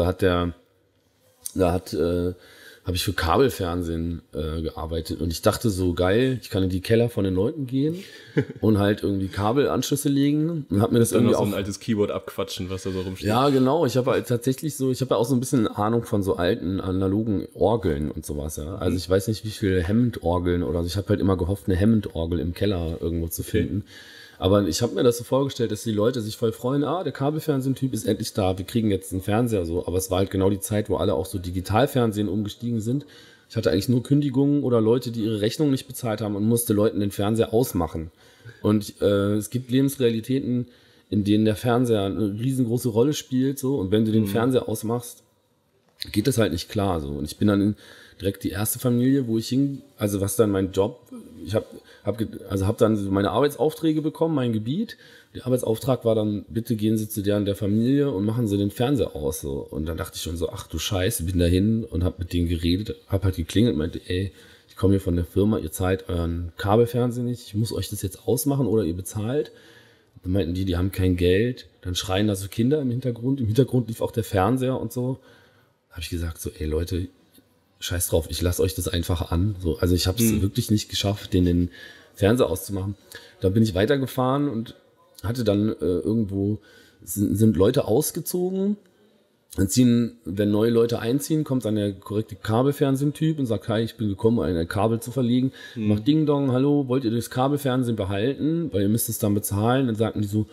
Speaker 3: Habe ich für Kabelfernsehen gearbeitet und ich dachte so, geil, ich kann in die Keller von den Leuten gehen und halt irgendwie Kabelanschlüsse legen und habe mir das
Speaker 2: Dann
Speaker 3: irgendwie
Speaker 2: noch so
Speaker 3: auch...
Speaker 2: ein altes Keyboard abquatschen, was da so rumsteht.
Speaker 3: Ja, genau. Ich habe halt tatsächlich so, ich habe ja auch so ein bisschen Ahnung von so alten analogen Orgeln und sowas. Ja. Also ich weiß nicht, wie viele Hammond-Orgeln oder so. Ich habe halt immer gehofft, eine Hammond-Orgel im Keller irgendwo zu finden. Aber ich habe mir das so vorgestellt, dass die Leute sich voll freuen, der Kabelfernsehen-Typ ist endlich da, wir kriegen jetzt einen Fernseher so. Aber es war halt genau die Zeit, wo alle auch so Digitalfernsehen umgestiegen sind. Ich hatte eigentlich nur Kündigungen oder Leute, die ihre Rechnung nicht bezahlt haben und musste Leuten den Fernseher ausmachen. Und es gibt Lebensrealitäten, in denen der Fernseher eine riesengroße Rolle spielt so. Und wenn du den Fernseher ausmachst, geht das halt nicht klar so. Und ich bin dann direkt die erste Familie, wo ich also was dann mein Job, ich habe dann so meine Arbeitsaufträge bekommen, mein Gebiet. Der Arbeitsauftrag war dann, bitte gehen Sie zu der Familie und machen Sie den Fernseher aus. So. Und dann dachte ich schon so, ach du Scheiße, bin dahin und habe mit denen geredet, habe halt geklingelt und meinte, ey, ich komme hier von der Firma, ihr zahlt euren Kabelfernsehen nicht, ich muss euch das jetzt ausmachen oder ihr bezahlt. Dann meinten die haben kein Geld. Dann schreien da so Kinder im Hintergrund. Im Hintergrund lief auch der Fernseher und so. Da habe ich gesagt so, ey Leute, scheiß drauf, ich lasse euch das einfach an. So, also ich habe es wirklich nicht geschafft, den Fernseher auszumachen. Dann bin ich weitergefahren und hatte dann irgendwo, sind Leute ausgezogen. Dann wenn neue Leute einziehen, kommt dann der korrekte Kabelfernsehen-Typ und sagt, hi, ich bin gekommen, ein Kabel zu verlegen. Macht Ding Dong, hallo, wollt ihr das Kabelfernsehen behalten? Weil ihr müsst es dann bezahlen. Dann sagten die so,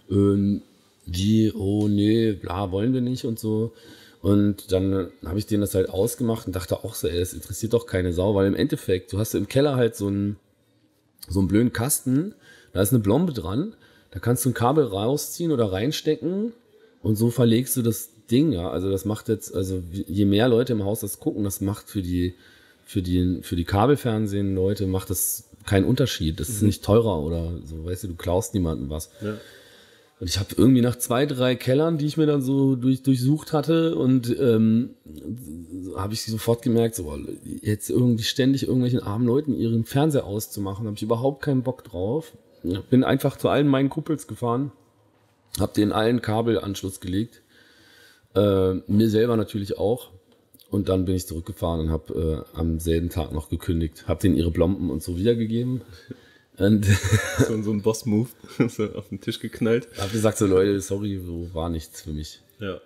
Speaker 3: nee, bla, wollen wir nicht und so. Und dann habe ich denen das halt ausgemacht und dachte auch so, ey, das interessiert doch keine Sau, weil im Endeffekt, du hast im Keller halt so einen blöden Kasten, da ist eine Blombe dran, da kannst du ein Kabel rausziehen oder reinstecken und so verlegst du das Ding, ja. Also das macht jetzt, also je mehr Leute im Haus das gucken, das macht für die Kabelfernsehen-Leute macht das keinen Unterschied. Das ist nicht teurer oder so, weißt du klaust niemandem was. Ja. Und ich habe irgendwie nach 2, 3 Kellern, die ich mir dann so durchsucht hatte und habe ich sofort gemerkt, so jetzt irgendwie ständig irgendwelchen armen Leuten ihren Fernseher auszumachen, habe ich überhaupt keinen Bock drauf. Bin einfach zu allen meinen Kumpels gefahren, habe denen allen Kabelanschluss gelegt, mir selber natürlich auch. Und dann bin ich zurückgefahren und habe am selben Tag noch gekündigt, habe denen ihre Blomben und so wiedergegeben. Und
Speaker 2: so ein Boss-Move, so auf den Tisch geknallt.
Speaker 3: Hab gesagt so, Leute, sorry, so war nichts für mich.
Speaker 2: Ja.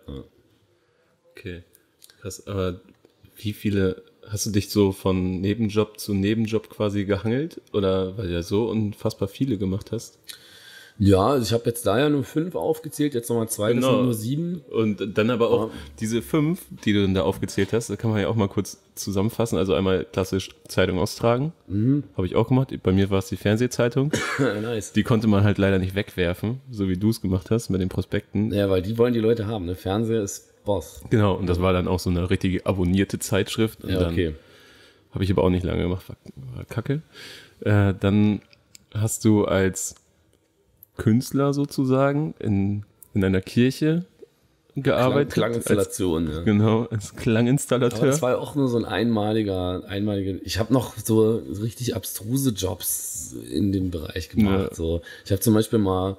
Speaker 2: Okay. Krass, aber wie viele, hast du dich so von Nebenjob zu Nebenjob quasi gehangelt? Oder weil du ja so unfassbar viele gemacht hast?
Speaker 3: Ja, also ich habe jetzt da ja nur 5 aufgezählt, jetzt nochmal 2, das sind nur 7.
Speaker 2: Und dann aber auch diese 5, die du dann da aufgezählt hast, da kann man ja auch mal kurz zusammenfassen. Also einmal klassisch Zeitung austragen, habe ich auch gemacht. Bei mir war es die Fernsehzeitung.
Speaker 3: Nice.
Speaker 2: Die konnte man halt leider nicht wegwerfen, so wie du es gemacht hast mit den Prospekten.
Speaker 3: Ja, weil die wollen die Leute haben, ne? Fernseher ist Boss.
Speaker 2: Genau, und das war dann auch so eine richtige abonnierte Zeitschrift. Und
Speaker 3: ja, okay.
Speaker 2: Habe ich aber auch nicht lange gemacht, war kacke. Dann hast du als Künstler sozusagen in einer Kirche gearbeitet.
Speaker 3: Klanginstallation, ja.
Speaker 2: Genau, als Klanginstallateur.
Speaker 3: Aber das war auch nur so ein einmaliger, ich habe noch so richtig abstruse Jobs in dem Bereich gemacht. Ja. So. Ich habe zum Beispiel mal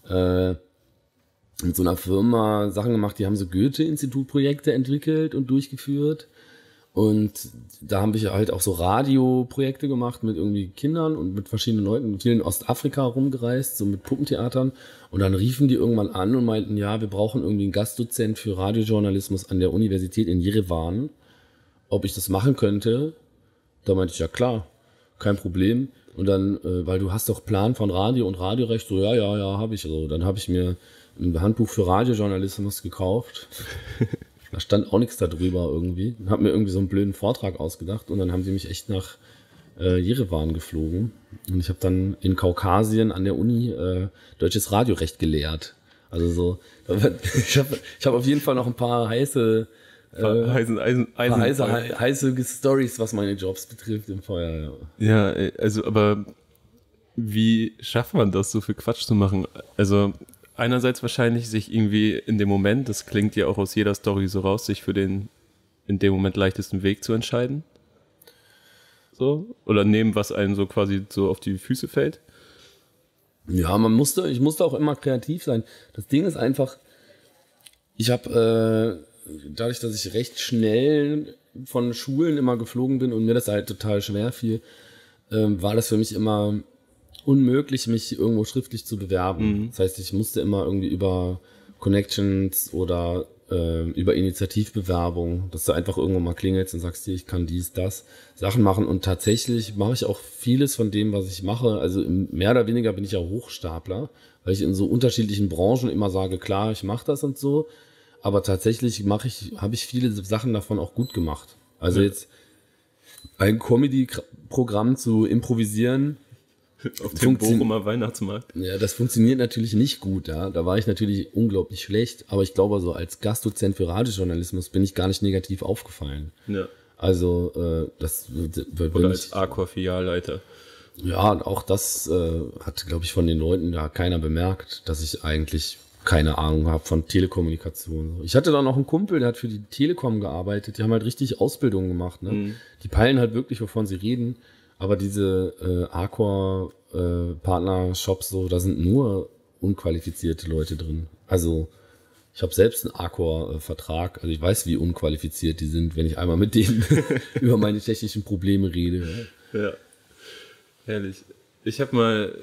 Speaker 3: mit so einer Firma Sachen gemacht, die haben so Goethe-Institut-Projekte entwickelt und durchgeführt. Und da haben wir halt auch so Radioprojekte gemacht mit irgendwie Kindern und mit verschiedenen Leuten, mit vielen in Ostafrika rumgereist, so mit Puppentheatern. Und dann riefen die irgendwann an und meinten, ja, wir brauchen irgendwie einen Gastdozent für Radiojournalismus an der Universität in Jerewan, ob ich das machen könnte. Da meinte ich, ja klar, kein Problem. Und dann, weil du hast doch Plan von Radio und Radiorecht, so ja, habe ich. Also, dann habe ich mir ein Handbuch für Radiojournalismus gekauft. Da stand auch nichts darüber irgendwie. Und habe mir irgendwie so einen blöden Vortrag ausgedacht und dann haben sie mich echt nach Jerewan geflogen. Und ich habe dann in Kaukasien an der Uni deutsches Radiorecht gelehrt. Also so, ich hab auf jeden Fall noch ein paar heiße Stories, was meine Jobs betrifft im Feuer.
Speaker 2: Ja, also aber wie schafft man das, so viel Quatsch zu machen? Also einerseits wahrscheinlich sich irgendwie in dem Moment, das klingt ja auch aus jeder Story so raus, sich für den in dem Moment leichtesten Weg zu entscheiden. So? Oder nehmen, was einem so quasi so auf die Füße fällt.
Speaker 3: Ja, ich musste auch immer kreativ sein. Das Ding ist einfach, ich habe dadurch, dass ich recht schnell von Schulen immer geflogen bin und mir das halt total schwer fiel, war das für mich immer unmöglich, mich irgendwo schriftlich zu bewerben. Das heißt, ich musste immer irgendwie über Connections oder über Initiativbewerbung, dass du einfach irgendwo mal klingelst und sagst, hier, ich kann das Sachen machen. Und tatsächlich mache ich auch vieles von dem, was ich mache. Also mehr oder weniger bin ich ja Hochstapler, weil ich in so unterschiedlichen Branchen immer sage, klar, ich mache das und so. Aber tatsächlich habe ich viele Sachen davon auch gut gemacht. Also jetzt ein Comedy-Programm zu improvisieren,
Speaker 2: auf dem Bochumer Weihnachtsmarkt.
Speaker 3: Ja, das funktioniert natürlich nicht gut, ja. Da war ich natürlich unglaublich schlecht, aber ich glaube, so als Gastdozent für Radiojournalismus bin ich gar nicht negativ aufgefallen.
Speaker 2: Ja.
Speaker 3: Also, das wird.
Speaker 2: Oder als Aqua-Filialleiter.
Speaker 3: Ja, auch das hat, glaube ich, von den Leuten da keiner bemerkt, dass ich eigentlich keine Ahnung habe von Telekommunikation. Ich hatte da noch einen Kumpel, der hat für die Telekom gearbeitet, die haben halt richtig Ausbildungen gemacht, ne? Die peilen halt wirklich, wovon sie reden. Aber diese Arcor-Partner-Shops, so, da sind nur unqualifizierte Leute drin. Also ich habe selbst einen Arcor-Vertrag, also ich weiß, wie unqualifiziert die sind, wenn ich einmal mit denen über meine technischen Probleme rede.
Speaker 2: Ja, herrlich. Ich hab mal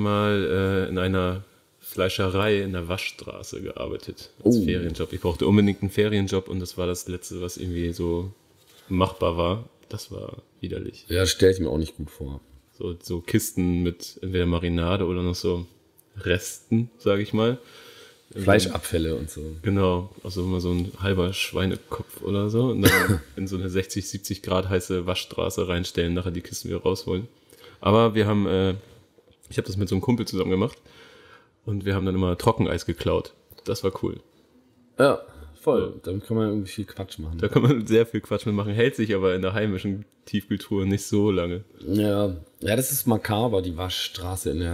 Speaker 2: in einer Fleischerei in der Waschstraße gearbeitet als Ferienjob. Ich brauchte unbedingt einen Ferienjob und das war das Letzte, was irgendwie so machbar war. Das war widerlich.
Speaker 3: Ja, stelle ich mir auch nicht gut vor.
Speaker 2: So Kisten mit entweder Marinade oder noch so Resten, sage ich mal.
Speaker 3: Fleischabfälle und so.
Speaker 2: Genau, also immer so ein halber Schweinekopf oder so und dann in so eine 60, 70 Grad heiße Waschstraße reinstellen, nachher die Kisten wieder rausholen. Aber ich habe das mit so einem Kumpel zusammen gemacht und wir haben dann immer Trockeneis geklaut. Das war cool.
Speaker 3: Ja. Voll, damit kann man irgendwie viel Quatsch machen.
Speaker 2: Da kann man sehr viel Quatsch mitmachen, hält sich aber in der heimischen Tiefkühltruhe nicht so lange.
Speaker 3: Ja, das ist makaber, die Waschstraße in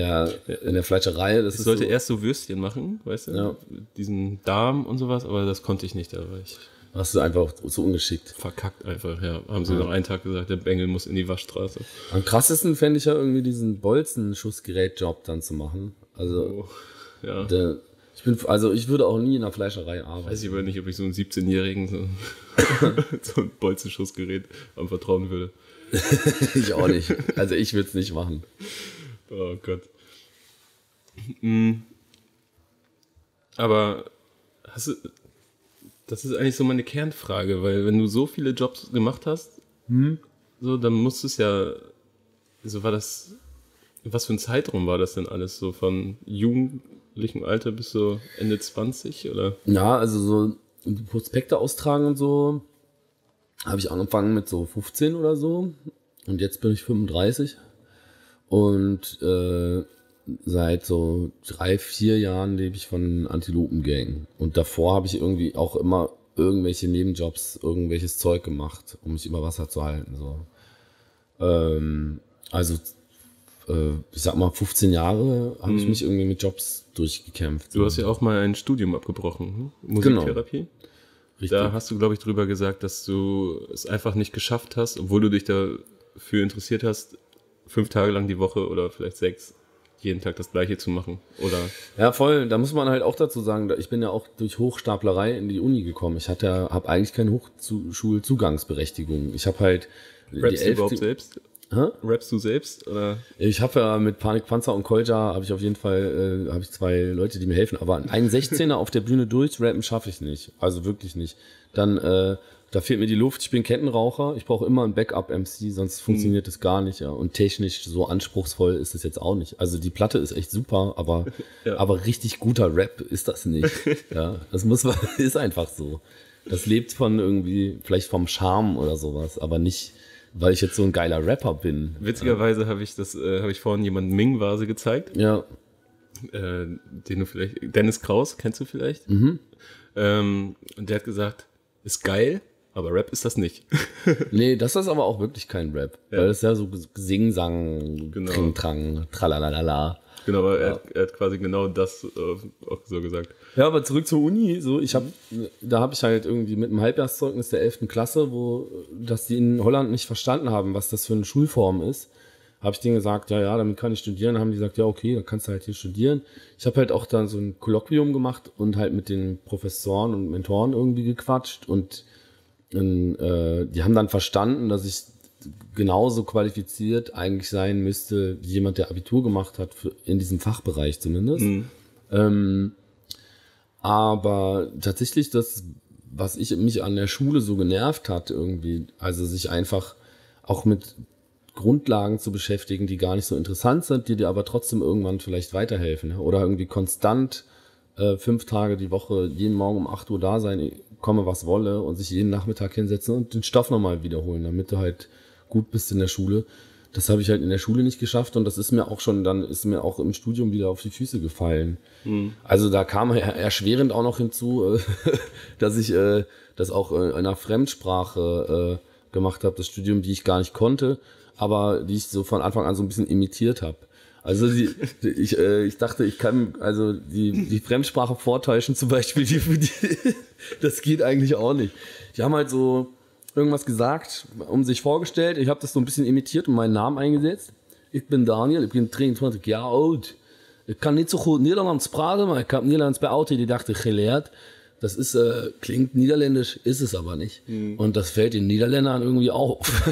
Speaker 3: der Fleischerei.
Speaker 2: Ich sollte erst so Würstchen machen, weißt du,
Speaker 3: ja.
Speaker 2: Diesen Darm und sowas, aber das konnte ich nicht, da war ich...
Speaker 3: Hast du einfach so ungeschickt.
Speaker 2: Verkackt einfach, ja. Haben sie noch einen Tag gesagt, der Bengel muss in die Waschstraße.
Speaker 3: Am krassesten fände ich ja irgendwie diesen Bolzenschussgerät-Job dann zu machen. Also,
Speaker 2: ja.
Speaker 3: Ich würde auch nie in einer Fleischerei arbeiten.
Speaker 2: Weiß ich aber nicht, ob ich so einen 17-Jährigen so ein Bolzenschussgerät anvertrauen würde.
Speaker 3: Ich auch nicht. Also ich würde es nicht machen.
Speaker 2: Oh Gott. Aber das ist eigentlich so meine Kernfrage, weil wenn du so viele Jobs gemacht hast, so, dann musst du es ja, so war das, was für ein Zeitraum war das denn alles, so von jugendlichem Alter bis so Ende 20 oder?
Speaker 3: Ja, also so Prospekte austragen und so habe ich angefangen mit so 15 oder so und jetzt bin ich 35 und seit so 3-4 Jahren lebe ich von Antilopengang und davor habe ich irgendwie auch immer irgendwelche Nebenjobs, irgendwelches Zeug gemacht, um mich über Wasser zu halten. So. Ich sag mal 15 Jahre habe ich mich irgendwie mit Jobs durchgekämpft.
Speaker 2: Du hast ja auch mal ein Studium abgebrochen, Musiktherapie. Genau. Richtig. Da hast du, glaube ich, drüber gesagt, dass du es einfach nicht geschafft hast, obwohl du dich dafür interessiert hast, 5 Tage lang die Woche oder vielleicht 6 jeden Tag das Gleiche zu machen, oder?
Speaker 3: Ja, voll. Da muss man halt auch dazu sagen, ich bin ja auch durch Hochstaplerei in die Uni gekommen. Ich habe eigentlich keine Hochschulzugangsberechtigung. Ich habe halt
Speaker 2: Rappst du überhaupt selbst? Rappst du selbst? Oder?
Speaker 3: Ich habe ja mit Panikpanzer und Kolja habe ich auf jeden Fall habe ich 2 Leute, die mir helfen. Aber einen 16er auf der Bühne durchrappen schaffe ich nicht. Also wirklich nicht. Dann da fehlt mir die Luft. Ich bin Kettenraucher. Ich brauche immer einen Backup-MC, sonst funktioniert das gar nicht. Ja. Und technisch so anspruchsvoll ist es jetzt auch nicht. Also die Platte ist echt super, aber, aber richtig guter Rap ist das nicht. Ja, das ist einfach so. Das lebt von irgendwie, vielleicht vom Charme oder sowas, aber nicht weil ich jetzt so ein geiler Rapper bin.
Speaker 2: Witzigerweise habe ich vorhin jemanden Ming-Vase gezeigt.
Speaker 3: Ja.
Speaker 2: Den du vielleicht, Dennis Kraus, kennst du vielleicht? Und der hat gesagt, ist geil, aber Rap ist das nicht.
Speaker 3: Nee, das ist aber auch wirklich kein Rap.
Speaker 2: Ja.
Speaker 3: Weil das ist ja so Sing-Sang,
Speaker 2: Genau.
Speaker 3: Tring-Trang, tralalala.
Speaker 2: Genau, aber er hat quasi genau das auch so gesagt.
Speaker 3: Ja, aber zurück zur Uni. So, da habe ich halt irgendwie mit einem Halbjahreszeugnis der 11. Klasse, dass die in Holland nicht verstanden haben, was das für eine Schulform ist, habe ich denen gesagt, ja, damit kann ich studieren. Dann haben die gesagt, ja, okay, dann kannst du halt hier studieren. Ich habe halt auch dann so ein Kolloquium gemacht und halt mit den Professoren und Mentoren irgendwie gequatscht und die haben dann verstanden, dass ich genauso qualifiziert eigentlich sein müsste, wie jemand, der Abitur gemacht hat, in diesem Fachbereich zumindest. Aber tatsächlich das, was mich an der Schule so genervt hat irgendwie, also sich einfach auch mit Grundlagen zu beschäftigen, die gar nicht so interessant sind, die dir aber trotzdem irgendwann vielleicht weiterhelfen. Oder irgendwie konstant 5 Tage die Woche, jeden Morgen um 8 Uhr da sein, komme was wolle und sich jeden Nachmittag hinsetzen und den Stoff nochmal wiederholen, damit du halt gut bist in der Schule. Das habe ich halt in der Schule nicht geschafft und das ist mir auch im Studium wieder auf die Füße gefallen. Also da kam erschwerend auch noch hinzu, dass ich das auch in einer Fremdsprache gemacht habe, das Studium, die ich gar nicht konnte, aber die ich so von Anfang an so ein bisschen imitiert habe. Also ich dachte, ich kann also die Fremdsprache vortäuschen zum Beispiel, das geht eigentlich auch nicht. Die haben halt so irgendwas gesagt, sich vorgestellt. Ich habe das so ein bisschen imitiert und meinen Namen eingesetzt. Ich bin Daniel, ich bin 23 Jahre alt. Ich kann nicht so gut Niederlands praten, aber ich habe Niederlands bei Autodidaktik gelernt. Das ist, klingt niederländisch, ist es aber nicht. Und das fällt den Niederländern irgendwie auf.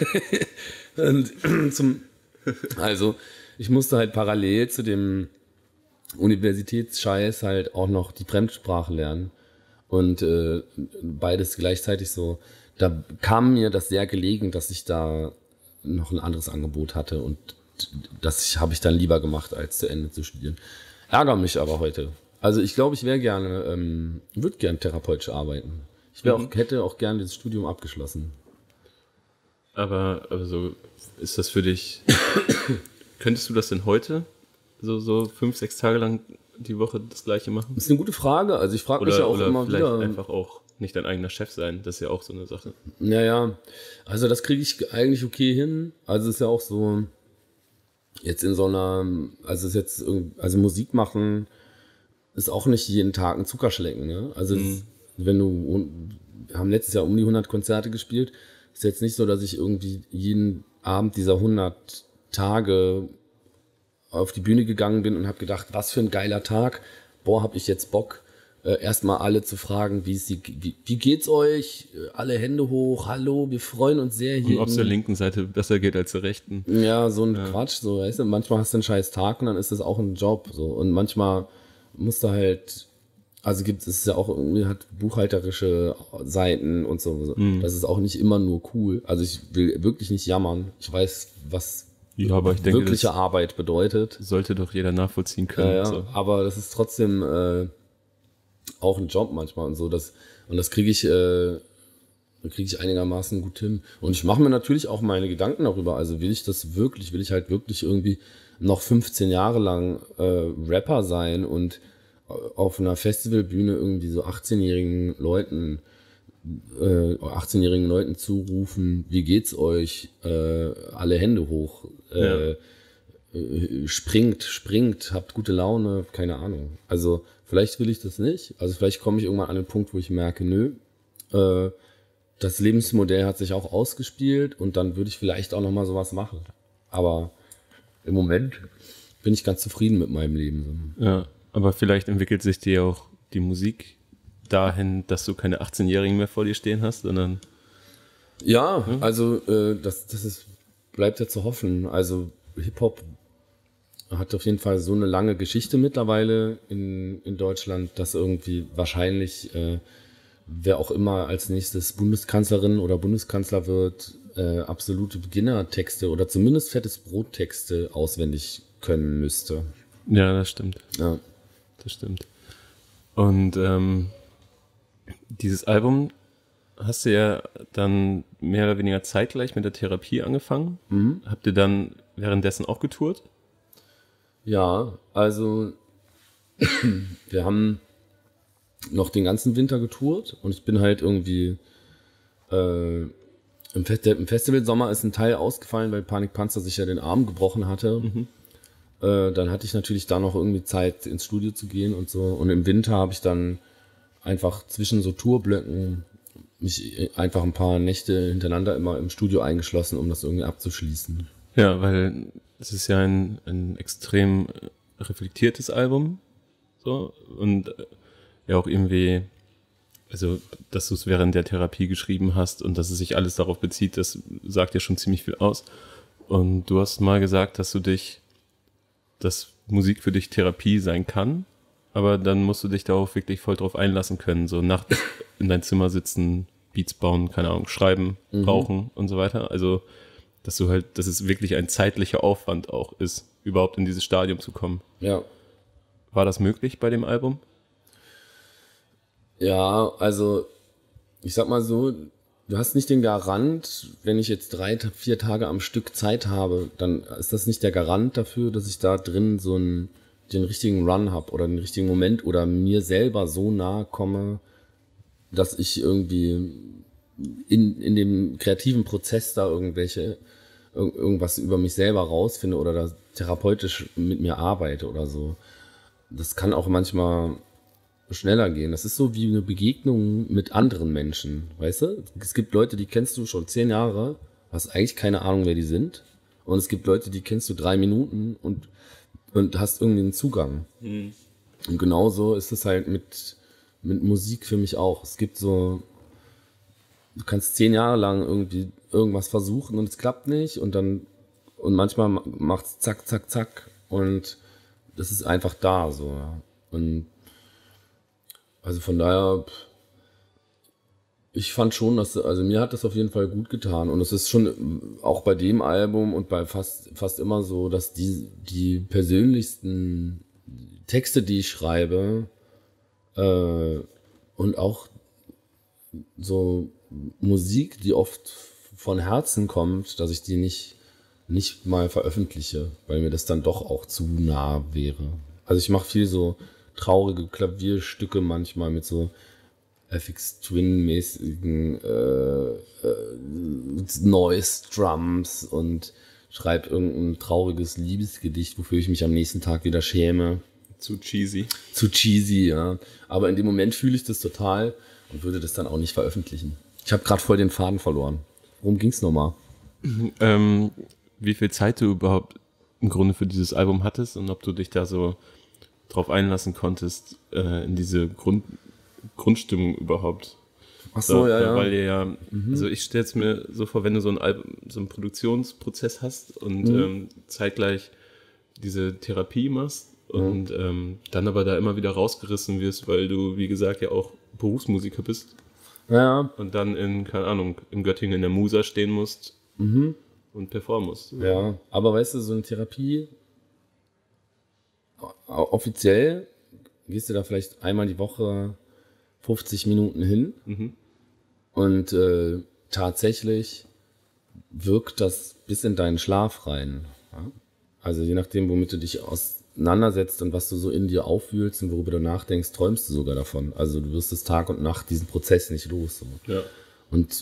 Speaker 3: Also, ich musste halt parallel zu dem Universitätsscheiß halt auch noch die Fremdsprache lernen. Und beides gleichzeitig so. Da kam mir das sehr gelegen, dass ich da noch ein anderes Angebot hatte. Und das habe ich dann lieber gemacht, als zu Ende zu studieren. Ärgere mich aber heute. Also ich glaube, ich würde gern therapeutisch arbeiten. Hätte auch gern dieses Studium abgeschlossen.
Speaker 2: Aber so ist das für dich, könntest du das denn heute so 5, 6 Tage lang die Woche das Gleiche machen?
Speaker 3: Das ist eine gute Frage. Also ich frage mich ja auch
Speaker 2: oder
Speaker 3: immer
Speaker 2: vielleicht
Speaker 3: wieder.
Speaker 2: einfach auch nicht dein eigener Chef sein, das ist ja auch so eine Sache.
Speaker 3: Naja, also das kriege ich eigentlich okay hin. Also es ist ja auch so, jetzt in so einer, also Musik machen ist auch nicht jeden Tag ein Zuckerschlecken, ne? Also wir haben letztes Jahr um die 100 Konzerte gespielt. Ist jetzt nicht so, dass ich irgendwie jeden Abend dieser 100 Tage auf die Bühne gegangen bin und habe gedacht, was für ein geiler Tag. Boah, habe ich jetzt Bock, erstmal alle zu fragen, wie geht's euch? Alle Hände hoch, hallo, wir freuen uns sehr hier.
Speaker 2: Und ob es der linken Seite besser geht als der rechten.
Speaker 3: Ja, so ein Quatsch, so, weißt du, manchmal hast du einen scheiß Tag und dann ist das auch ein Job, so. Und manchmal musst du halt, also es ja auch irgendwie, hat buchhalterische Seiten und so. Das ist auch nicht immer nur cool. Also ich will wirklich nicht jammern. Ich weiß, was
Speaker 2: aber ich denke,
Speaker 3: wirkliche Arbeit bedeutet.
Speaker 2: Sollte doch jeder nachvollziehen können.
Speaker 3: Ja,
Speaker 2: so.
Speaker 3: aber das ist trotzdem auch ein Job manchmal und so. Und das kriege ich einigermaßen gut hin. Und ich mache mir natürlich auch meine Gedanken darüber. Also will ich halt wirklich irgendwie noch 15 Jahre lang Rapper sein und auf einer Festivalbühne irgendwie so 18-jährigen Leuten zurufen, wie geht's euch? Alle Hände hoch. Springt, habt gute Laune, keine Ahnung. Also vielleicht will ich das nicht. Also vielleicht komme ich irgendwann an den Punkt, wo ich merke, das Lebensmodell hat sich auch ausgespielt und dann würde ich vielleicht auch nochmal sowas machen. Aber im Moment bin ich ganz zufrieden mit meinem Leben.
Speaker 2: Ja, aber vielleicht entwickelt sich dir auch die Musik dahin, dass du keine 18-Jährigen mehr vor dir stehen hast, sondern...
Speaker 3: Ja, also bleibt ja zu hoffen. Also Hip-Hop hat auf jeden Fall so eine lange Geschichte mittlerweile in Deutschland, dass irgendwie wahrscheinlich wer auch immer als nächstes Bundeskanzlerin oder Bundeskanzler wird, absolute Beginnertexte oder zumindest fettes Brottexte auswendig können müsste.
Speaker 2: Ja, das stimmt.
Speaker 3: Ja.
Speaker 2: Das stimmt. Und dieses Album, hast du ja dann mehr oder weniger zeitgleich mit der Therapie angefangen. Habt ihr dann währenddessen auch getourt?
Speaker 3: Ja, also wir haben noch den ganzen Winter getourt und ich bin halt irgendwie im Festivalsommer ist ein Teil ausgefallen, weil Panikpanzer sich ja den Arm gebrochen hatte. Dann hatte ich natürlich da noch irgendwie Zeit, ins Studio zu gehen und so. Und im Winter habe ich dann einfach zwischen so Tourblöcken mich einfach ein paar Nächte hintereinander immer im Studio eingeschlossen, um das irgendwie abzuschließen.
Speaker 2: Ja, weil es ist ja ein extrem reflektiertes Album. So. Und ja auch irgendwie, also, dass du es während der Therapie geschrieben hast und dass es sich alles darauf bezieht, das sagt ja schon ziemlich viel aus. Und du hast mal gesagt, dass Musik für dich Therapie sein kann, aber dann musst du dich darauf wirklich voll drauf einlassen können. So nachts in dein Zimmer sitzen, Beats bauen, keine Ahnung, schreiben, rauchen und so weiter. Also, dass es wirklich ein zeitlicher Aufwand auch ist, überhaupt in dieses Stadium zu kommen.
Speaker 3: Ja.
Speaker 2: War das möglich bei dem Album?
Speaker 3: Ja, also ich sag mal so, du hast nicht den Garant, wenn ich jetzt 3-4 Tage am Stück Zeit habe, dann ist das nicht der Garant dafür, dass ich da drin den richtigen Run habe oder den richtigen Moment oder mir selber so nahe komme, dass ich irgendwie in dem kreativen Prozess da irgendwas über mich selber rausfinde oder da therapeutisch mit mir arbeite oder so. Das kann auch manchmal schneller gehen. Das ist so wie eine Begegnung mit anderen Menschen, weißt du? Es gibt Leute, die kennst du schon 10 Jahre, hast eigentlich keine Ahnung, wer die sind. Und es gibt Leute, die kennst du 3 Minuten und hast irgendwie einen Zugang. Und genauso ist es halt mit Musik für mich auch. Es gibt so, du kannst 10 Jahre lang irgendwie irgendwas versuchen und es klappt nicht und manchmal macht's zack, zack, zack und das ist einfach da, so, ja. Und also von daher, ich fand schon, also mir hat das auf jeden Fall gut getan. Und es ist schon auch bei dem Album und bei fast immer so, dass die persönlichsten Texte, die ich schreibe, und auch so Musik, die oft von Herzen kommt, dass ich die nicht mal veröffentliche, weil mir das dann doch auch zu nah wäre. Also ich mache viel so traurige Klavierstücke manchmal mit so FX Twin-mäßigen Noise-Drums und schreibe irgendein trauriges Liebesgedicht, wofür ich mich am nächsten Tag wieder schäme.
Speaker 2: Zu cheesy.
Speaker 3: Zu cheesy, ja. Aber in dem Moment fühle ich das total und würde das dann auch nicht veröffentlichen. Ich habe gerade voll den Faden verloren. Worum ging's nochmal?
Speaker 2: Wie viel Zeit du überhaupt im Grunde für dieses Album hattest und ob du dich da so drauf einlassen konntest, in diese Grundstimmung überhaupt.
Speaker 3: Ach so, ja.
Speaker 2: Weil ihr ja, also ich stelle es mir so vor, wenn du so einen Produktionsprozess hast und zeitgleich diese Therapie machst und dann aber da immer wieder rausgerissen wirst, weil du, wie gesagt, ja auch Berufsmusiker bist.
Speaker 3: Ja.
Speaker 2: Und dann keine Ahnung, in Göttingen in der Musa stehen musst und performen musst.
Speaker 3: Ja, aber weißt du, so eine Therapie, offiziell gehst du da vielleicht einmal die Woche 50 Minuten hin und tatsächlich wirkt das bis in deinen Schlaf rein. Ja? Also je nachdem, womit du dich auseinandersetzt und was du so in dir aufwühlst und worüber du nachdenkst, träumst du sogar davon. Also du wirst es Tag und Nacht diesen Prozess nicht los. So.
Speaker 2: Ja.
Speaker 3: Und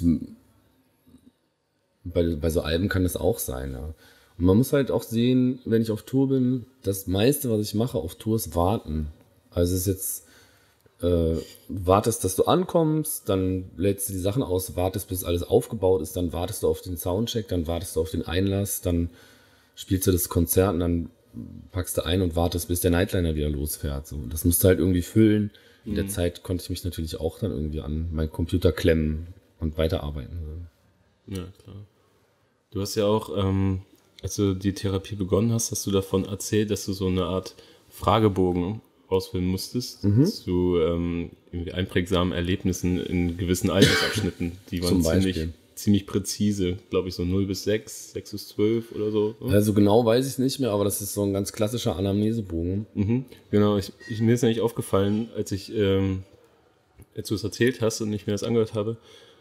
Speaker 3: bei so Alben kann das auch sein. Ja. Und man muss halt auch sehen, wenn ich auf Tour bin, das meiste, was ich mache auf Tour, ist warten. Also es ist jetzt, wartest, dass du ankommst, dann lädst du die Sachen aus, wartest, bis alles aufgebaut ist, dann wartest du auf den Soundcheck, dann wartest du auf den Einlass, dann spielst du das Konzert und dann packst du ein und wartest, bis der Nightliner wieder losfährt. So. Das musst du halt irgendwie füllen. In der Zeit konnte ich mich natürlich auch dann irgendwie an meinen Computer klemmen und weiterarbeiten.
Speaker 2: Ja, klar. Du hast ja auch, als du die Therapie begonnen hast, hast du davon erzählt, dass du so eine Art Fragebogen ausfüllen musstest zu irgendwie einprägsamen Erlebnissen in gewissen Altersabschnitten. Die waren ziemlich präzise, glaube ich, so 0 bis 6, 6 bis 12 oder so.
Speaker 3: Also genau weiß ich es nicht mehr, aber das ist so ein ganz klassischer Anamnesebogen.
Speaker 2: Genau, mir ist ja nicht aufgefallen, als du es erzählt hast und ich mir das angehört habe,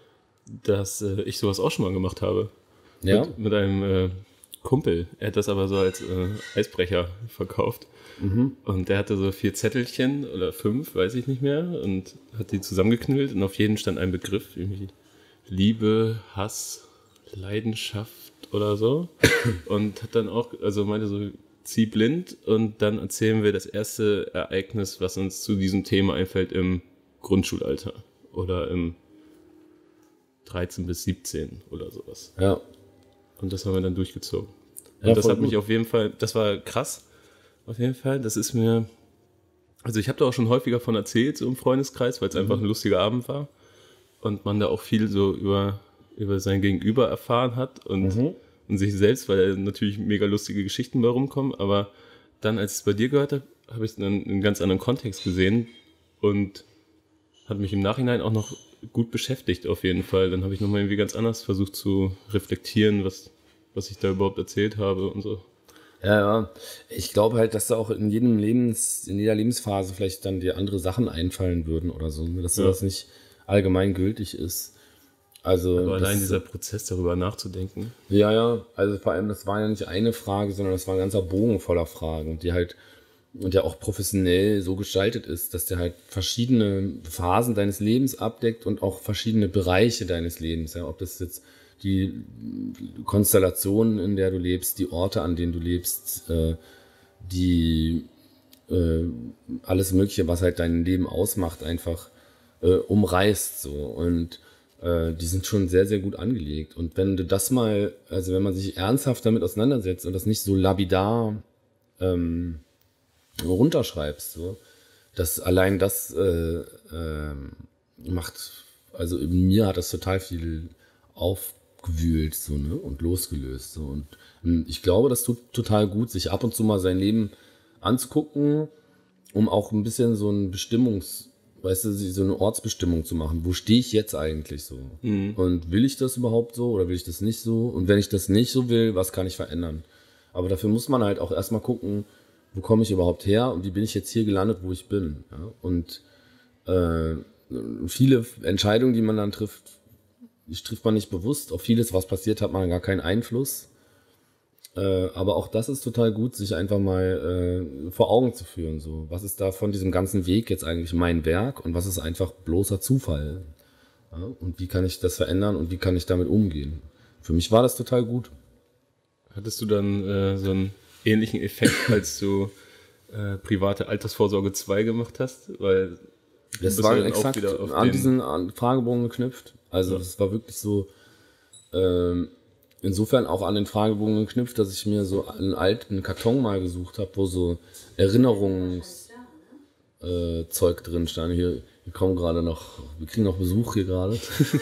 Speaker 2: dass ich sowas auch schon mal gemacht habe.
Speaker 3: Ja?
Speaker 2: Mit einem Kumpel. Er hat das aber so als Eisbrecher verkauft. Und der hatte so 4 Zettelchen oder 5, weiß ich nicht mehr, und hat die zusammengeknüllt und auf jeden stand ein Begriff, irgendwie Liebe, Hass, Leidenschaft oder so. Und hat dann auch, also meinte so, zieh blind und dann erzählen wir das erste Ereignis, was uns zu diesem Thema einfällt im Grundschulalter oder im 13 bis 17 oder sowas.
Speaker 3: Ja.
Speaker 2: Und das haben wir dann durchgezogen. Und
Speaker 3: Ja,
Speaker 2: das
Speaker 3: voll
Speaker 2: hat mich
Speaker 3: gut.
Speaker 2: auf jeden Fall, das war krass, auf jeden Fall. Das ist mir, also ich habe da auch schon häufiger von erzählt, so im Freundeskreis, weil es einfach ein lustiger Abend war. Und man da auch viel so über sein Gegenüber erfahren hat und sich selbst, weil da natürlich mega lustige Geschichten bei rumkommen. Aber dann, als ich es bei dir gehört habe, habe ich es dann in einem ganz anderen Kontext gesehen und hat mich im Nachhinein auch noch gut beschäftigt auf jeden Fall. Dann habe ich nochmal irgendwie ganz anders versucht zu reflektieren, was ich da überhaupt erzählt habe und so.
Speaker 3: Ja, ja. Ich glaube halt, dass da auch in jeder Lebensphase vielleicht dann dir andere Sachen einfallen würden oder so, ne? Dass das nicht allgemein gültig ist. Also
Speaker 2: Aber
Speaker 3: das,
Speaker 2: allein dieser Prozess, darüber nachzudenken.
Speaker 3: ja, ja, also vor allem, das war ja nicht eine Frage, sondern das war ein ganzer Bogen voller Fragen, die halt und der auch professionell so gestaltet ist, dass der halt verschiedene Phasen deines Lebens abdeckt und auch verschiedene Bereiche deines Lebens. Ja, ob das jetzt die Konstellation, in der du lebst, die Orte, an denen du lebst, die alles Mögliche, was halt dein Leben ausmacht, einfach umreißt so und die sind schon sehr, sehr gut angelegt. Und wenn du das mal, also wenn man sich ernsthaft damit auseinandersetzt und das nicht so lapidar runterschreibst, so, dass allein das macht, also in mir hat das total viel aufgewühlt so, ne, und losgelöst. So. Und ich glaube, das tut total gut, sich ab und zu mal sein Leben anzugucken, um auch ein bisschen so ein weißt du, so eine Ortsbestimmung zu machen. Wo stehe ich jetzt eigentlich so? Und will ich das überhaupt so oder will ich das nicht so? Und wenn ich das nicht so will, was kann ich verändern? Aber dafür muss man halt auch erstmal gucken, wo komme ich überhaupt her und wie bin ich jetzt hier gelandet, wo ich bin. Ja? Und viele Entscheidungen, die man dann trifft, die trifft man nicht bewusst. Auf vieles, was passiert, hat man gar keinen Einfluss. Aber auch das ist total gut, sich einfach mal vor Augen zu führen. So, was ist da von diesem ganzen Weg jetzt eigentlich mein Werk und was ist einfach bloßer Zufall? Ja? Und wie kann ich das verändern und wie kann ich damit umgehen? Für mich war das total gut.
Speaker 2: Hattest du dann so einen ähnlichen Effekt, als du private Altersvorsorge 2 gemacht hast? Weil
Speaker 3: Das
Speaker 2: bist
Speaker 3: war
Speaker 2: ja dann auch
Speaker 3: exakt
Speaker 2: wieder auf
Speaker 3: an
Speaker 2: den-
Speaker 3: diesen Fragebogen geknüpft. Also das war wirklich so insofern auch an den Fragebogen geknüpft, dass ich mir so einen alten Karton mal gesucht habe, wo so Erinnerungszeug drin stand. Hier, wir kommen gerade noch, wir kriegen noch Besuch hier gerade.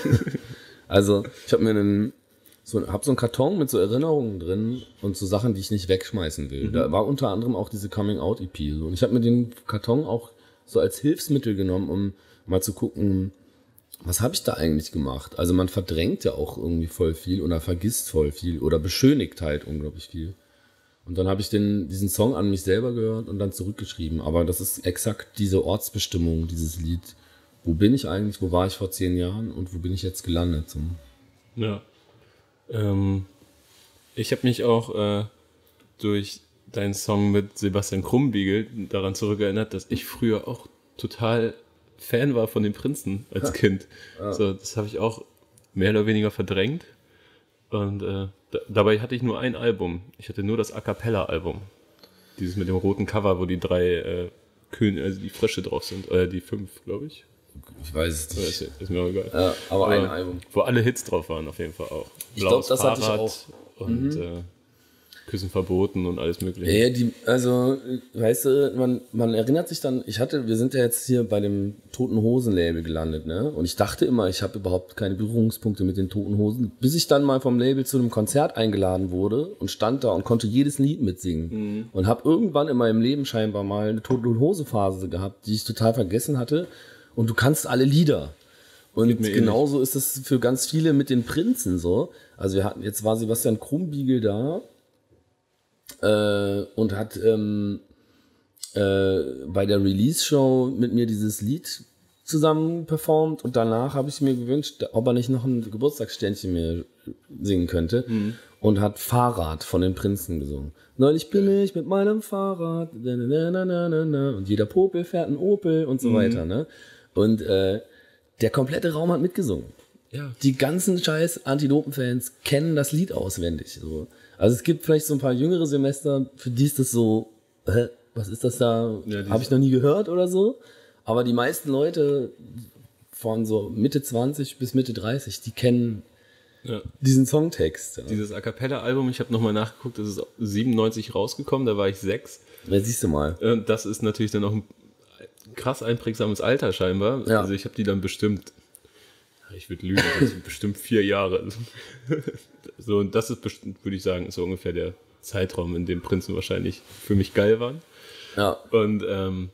Speaker 3: Also ich habe mir so einen Karton mit so Erinnerungen drin und so Sachen, die ich nicht wegschmeißen will. Da war unter anderem auch diese Coming-out-EP. So. Und ich habe mir den Karton auch so als Hilfsmittel genommen, um mal zu gucken, was habe ich da eigentlich gemacht? Also man verdrängt ja auch irgendwie voll viel oder vergisst voll viel oder beschönigt halt unglaublich viel. Und dann habe ich diesen Song an mich selber gehört und dann zurückgeschrieben. Aber das ist exakt diese Ortsbestimmung, dieses Lied. Wo bin ich eigentlich? Wo war ich vor 10 Jahren? Und wo bin ich jetzt gelandet? So.
Speaker 2: Ja. Ich habe mich auch durch deinen Song mit Sebastian Krumbiegel daran zurückerinnert, dass ich früher auch total Fan war von den Prinzen als Kind. So, das habe ich auch mehr oder weniger verdrängt. Und dabei hatte ich nur ein Album. Ich hatte nur das A Cappella-Album. Dieses mit dem roten Cover, wo die 3 also die Frösche drauf sind. Die 5, glaube ich.
Speaker 3: Ich weiß es nicht.
Speaker 2: Ist mir auch egal.
Speaker 3: Ja, aber ein Album.
Speaker 2: Wo alle Hits drauf waren, auf jeden Fall auch.
Speaker 3: Ich glaube, das hatte ich
Speaker 2: Fahrrad
Speaker 3: auch.
Speaker 2: Und Küssen verboten und alles mögliche.
Speaker 3: Ja, also, weißt du, man erinnert sich dann, wir sind ja jetzt hier bei dem Toten Hosen Label gelandet, ne? Und ich dachte immer, ich habe überhaupt keine Berührungspunkte mit den Toten Hosen, bis ich dann mal vom Label zu einem Konzert eingeladen wurde und stand da und konnte jedes Lied mitsingen. Und habe irgendwann in meinem Leben scheinbar mal eine Toten Hose Phase gehabt, die ich total vergessen hatte. Und du kannst alle Lieder. Und genauso ist es für ganz viele mit den Prinzen so. Also jetzt war Sebastian Krumbiegel da und hat bei der Release-Show mit mir dieses Lied zusammen performt und danach habe ich mir gewünscht, ob er nicht noch ein Geburtstagsständchen mir singen könnte und hat Fahrrad von den Prinzen gesungen. Neulich bin ich mit meinem Fahrrad und jeder Popel fährt ein Opel und so weiter. Ne? Und der komplette Raum hat mitgesungen.
Speaker 2: Ja.
Speaker 3: Die ganzen scheiß Antilopen-Fans kennen das Lied auswendig. So. Also es gibt vielleicht so ein paar jüngere Semester, für die ist das so, was ist das da? Ja, habe ich noch nie gehört oder so. Aber die meisten Leute von so Mitte 20 bis Mitte 30, die kennen diesen Songtext. Ja.
Speaker 2: Dieses A Cappella-Album, ich habe nochmal nachgeguckt, das ist 97 rausgekommen, da war ich 6.
Speaker 3: Ja, siehst du mal.
Speaker 2: Das ist natürlich dann auch ein krass einprägsames Alter scheinbar.
Speaker 3: Ja.
Speaker 2: Also ich habe die dann bestimmt, ich würde lügen, das sind bestimmt 4 Jahre. So, und das ist bestimmt, würde ich sagen, ist so ungefähr der Zeitraum, in dem Prinzen wahrscheinlich für mich geil waren.
Speaker 3: Ja.
Speaker 2: Und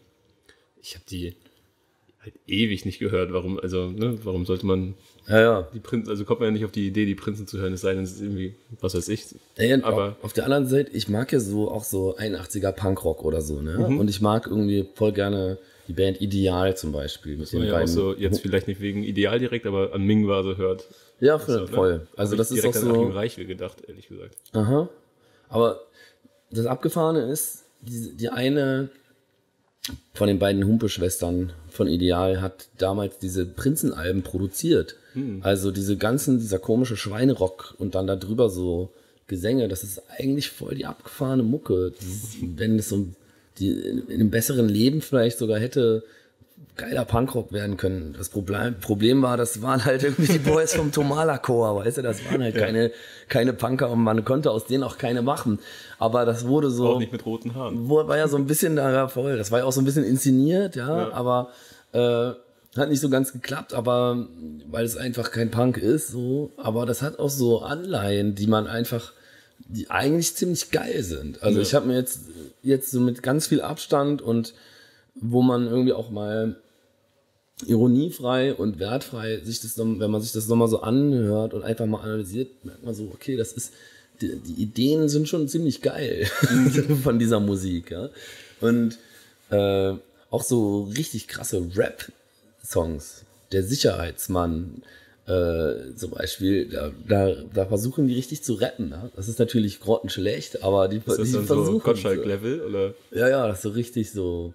Speaker 2: ich habe die halt ewig nicht gehört. Warum, warum sollte man die Prinzen, also kommt man ja nicht auf die Idee, die Prinzen zu hören, es sei denn, es ist irgendwie, was weiß ich.
Speaker 3: Aber auf der anderen Seite, ich mag ja so auch so 81er Punkrock oder so, ne? Und ich mag irgendwie voll gerne die Band Ideal zum Beispiel. Mit den
Speaker 2: ja auch so, jetzt vielleicht nicht wegen Ideal direkt, aber an Ming-Vase hört.
Speaker 3: Ja, voll. Also das ist auch so.
Speaker 2: Ich direkt an Reichel gedacht, ehrlich gesagt.
Speaker 3: Aha. Aber das Abgefahrene ist, die eine von den beiden Humpe-Schwestern von Ideal hat damals diese Prinzenalben produziert. Also dieser komische Schweinerock und dann da drüber so Gesänge, das ist eigentlich voll die abgefahrene Mucke. Wenn es so in einem besseren Leben vielleicht sogar hätte geiler Punkrock werden können. Das Problem war, das waren halt irgendwie die Boys vom Tomala-Chor, weißt du, das waren halt keine Punker und man konnte aus denen auch keine machen. Aber das wurde so...
Speaker 2: Auch nicht mit roten Haaren.
Speaker 3: War ja so ein bisschen da voll. Das war ja auch so ein bisschen inszeniert, ja. Aber hat nicht so ganz geklappt, aber weil es einfach kein Punk ist, so. Aber das hat auch so Anleihen, die eigentlich ziemlich geil sind. Also ich habe mir jetzt so mit ganz viel Abstand und wo man irgendwie auch mal ironiefrei und wertfrei wenn man sich das nochmal so anhört und einfach mal analysiert, merkt man so, okay, die Ideen sind schon ziemlich geil von dieser Musik, ja. Und auch so richtig krasse Rap-Songs. Der Sicherheitsmann zum Beispiel, da versuchen die richtig zu rappen. Ne? Das ist natürlich grottenschlecht, aber die
Speaker 2: versuchen. Ist das dann so Gottschalk-Level, oder?
Speaker 3: Ja, das ist so richtig so.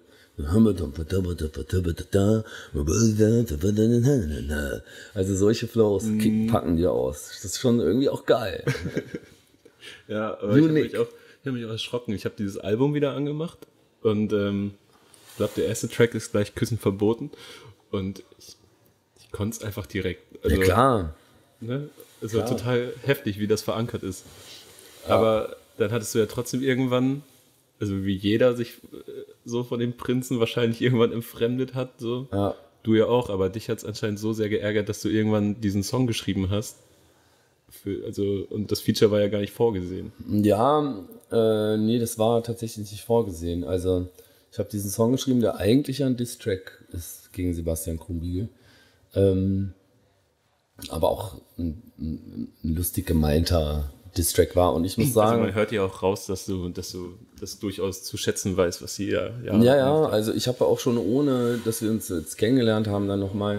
Speaker 3: Also solche Flows packen die aus. Das ist schon irgendwie auch geil.
Speaker 2: Ja, aber ich habe mich auch erschrocken. Ich habe dieses Album wieder angemacht und ich glaube, der erste Track ist gleich Küssen verboten und ich konnte es einfach direkt. Also,
Speaker 3: ja, klar.
Speaker 2: Ne? Es war total heftig, wie das verankert ist. Ja. Aber dann hattest du ja trotzdem irgendwann, also wie jeder sich so von dem Prinzen wahrscheinlich irgendwann entfremdet hat, so. Ja. Du ja auch, aber dich hat es anscheinend so sehr geärgert, dass du irgendwann diesen Song geschrieben hast. Und das Feature war ja gar nicht vorgesehen.
Speaker 3: Ja, nee, das war tatsächlich nicht vorgesehen. Also ich habe diesen Song geschrieben, der eigentlich ein Diss-Track ist gegen Sebastian Krumbiegel. Aber auch ein lustig gemeinter Diss-Track war. Und ich muss sagen...
Speaker 2: Also man hört ja auch raus, dass du das durchaus zu schätzen weißt, was sie ja...
Speaker 3: Ja, also ich habe auch schon, ohne dass wir uns jetzt kennengelernt haben, dann nochmal...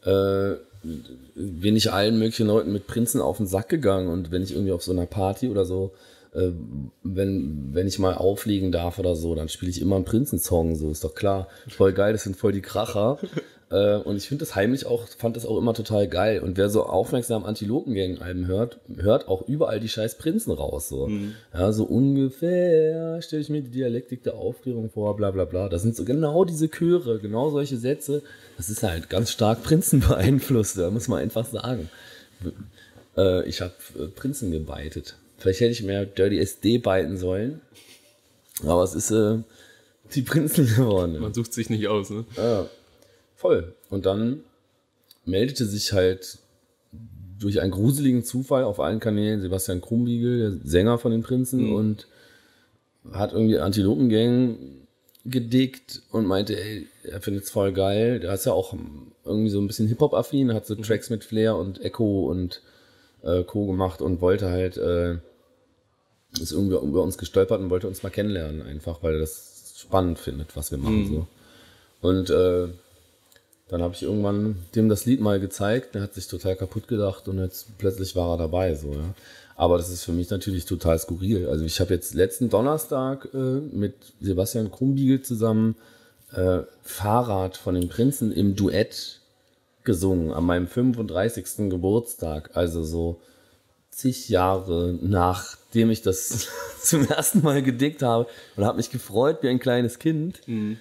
Speaker 3: bin ich allen möglichen Leuten mit Prinzen auf den Sack gegangen. Und wenn ich irgendwie auf so einer Party oder so, wenn ich mal auflegen darf oder so, dann spiele ich immer einen Prinzensong, so ist doch klar. Voll geil, das sind voll die Kracher. Und ich finde das fand das auch immer total geil. Und wer so aufmerksam Antilopengang-Alben hört auch überall die scheiß Prinzen raus, so. Ja, so ungefähr stelle ich mir die Dialektik der Aufklärung vor, bla bla bla. Das sind so genau diese Chöre, genau solche Sätze. Das ist halt ganz stark Prinzen beeinflusst, da muss man einfach sagen. Ich habe Prinzen gebeitet. Vielleicht hätte ich mehr Dirty SD beiten sollen. Aber es ist die Prinzen geworden.
Speaker 2: Man sucht sich nicht aus, ne?
Speaker 3: Ja, voll. Und dann meldete sich halt durch einen gruseligen Zufall auf allen Kanälen Sebastian Krumbiegel, der Sänger von den Prinzen, und hat irgendwie Antilopengang gedickt und meinte, ey, er findet es voll geil. Der ist ja auch irgendwie so ein bisschen Hip-Hop-affin, hat so Tracks mit Flair und Echo und Co. gemacht und wollte halt, ist irgendwie über uns gestolpert und wollte uns mal kennenlernen einfach, weil er das spannend findet, was wir machen. So. Und Dann habe ich irgendwann dem das Lied mal gezeigt, der hat sich total kaputt gedacht und jetzt plötzlich war er dabei, so, ja. Aber das ist für mich natürlich total skurril. Also ich habe jetzt letzten Donnerstag mit Sebastian Krumbiegel zusammen Fahrrad von den Prinzen im Duett gesungen an meinem 35. Geburtstag. Also so zig Jahre nachdem ich das zum ersten Mal gedickt habe und habe mich gefreut wie ein kleines Kind.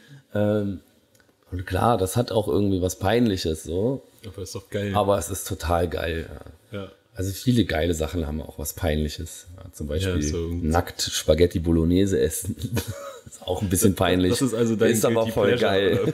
Speaker 3: Und klar, das hat auch irgendwie was Peinliches so.
Speaker 2: Aber ist doch geil.
Speaker 3: Aber es ist total geil. Ja. Also viele geile Sachen haben auch was Peinliches. Ja, zum Beispiel nackt Spaghetti Bolognese essen. Ist auch ein bisschen peinlich.
Speaker 2: Das ist also dein
Speaker 3: Ist aber voll geil.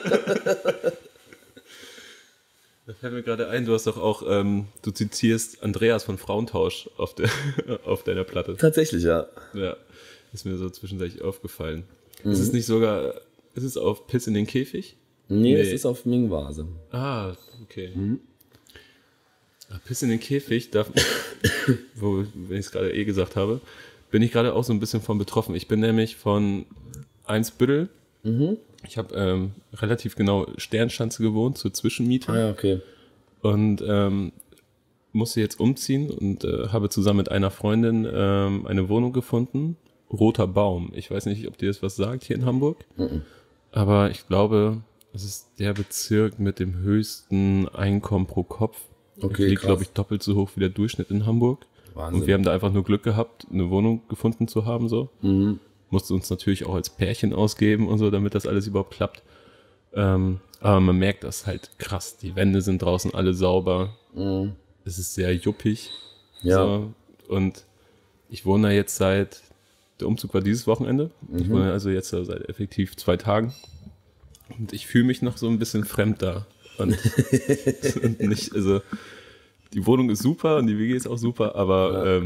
Speaker 2: Da fällt mir gerade ein, du hast doch auch, du zitierst Andreas von Frauentausch auf deiner Platte.
Speaker 3: Tatsächlich, ja.
Speaker 2: Ja, ist mir so zwischenzeitlich aufgefallen. Ist es nicht sogar, ist es auf Piss in den Käfig?
Speaker 3: Nee, es ist auf Ming-Vase.
Speaker 2: Ah, okay. Piss in den Käfig, wenn ich es gerade gesagt habe, bin ich gerade auch so ein bisschen von betroffen. Ich bin nämlich von Eimsbüttel. Ich habe relativ genau Sternschanze gewohnt zur Zwischenmiete.
Speaker 3: Ah ja, okay.
Speaker 2: Und musste jetzt umziehen und habe zusammen mit einer Freundin eine Wohnung gefunden. Roter Baum. Ich weiß nicht, ob dir das was sagt hier in Hamburg. Aber ich glaube, es ist der Bezirk mit dem höchsten Einkommen pro Kopf.
Speaker 3: Okay,
Speaker 2: liegt, glaube ich, doppelt so hoch wie der Durchschnitt in Hamburg.
Speaker 3: Wahnsinn.
Speaker 2: Und wir haben da einfach nur Glück gehabt, eine Wohnung gefunden zu haben. So. Musste uns natürlich auch als Pärchen ausgeben und so, damit das alles überhaupt klappt. Aber man merkt das halt krass. Die Wände sind draußen alle sauber. Es ist sehr juppig.
Speaker 3: Ja.
Speaker 2: So. Und ich wohne da jetzt der Umzug war dieses Wochenende. Ich wohne also jetzt seit effektiv 2 Tagen. Und ich fühle mich noch so ein bisschen fremd da. Und nicht, also die Wohnung ist super und die WG ist auch super, aber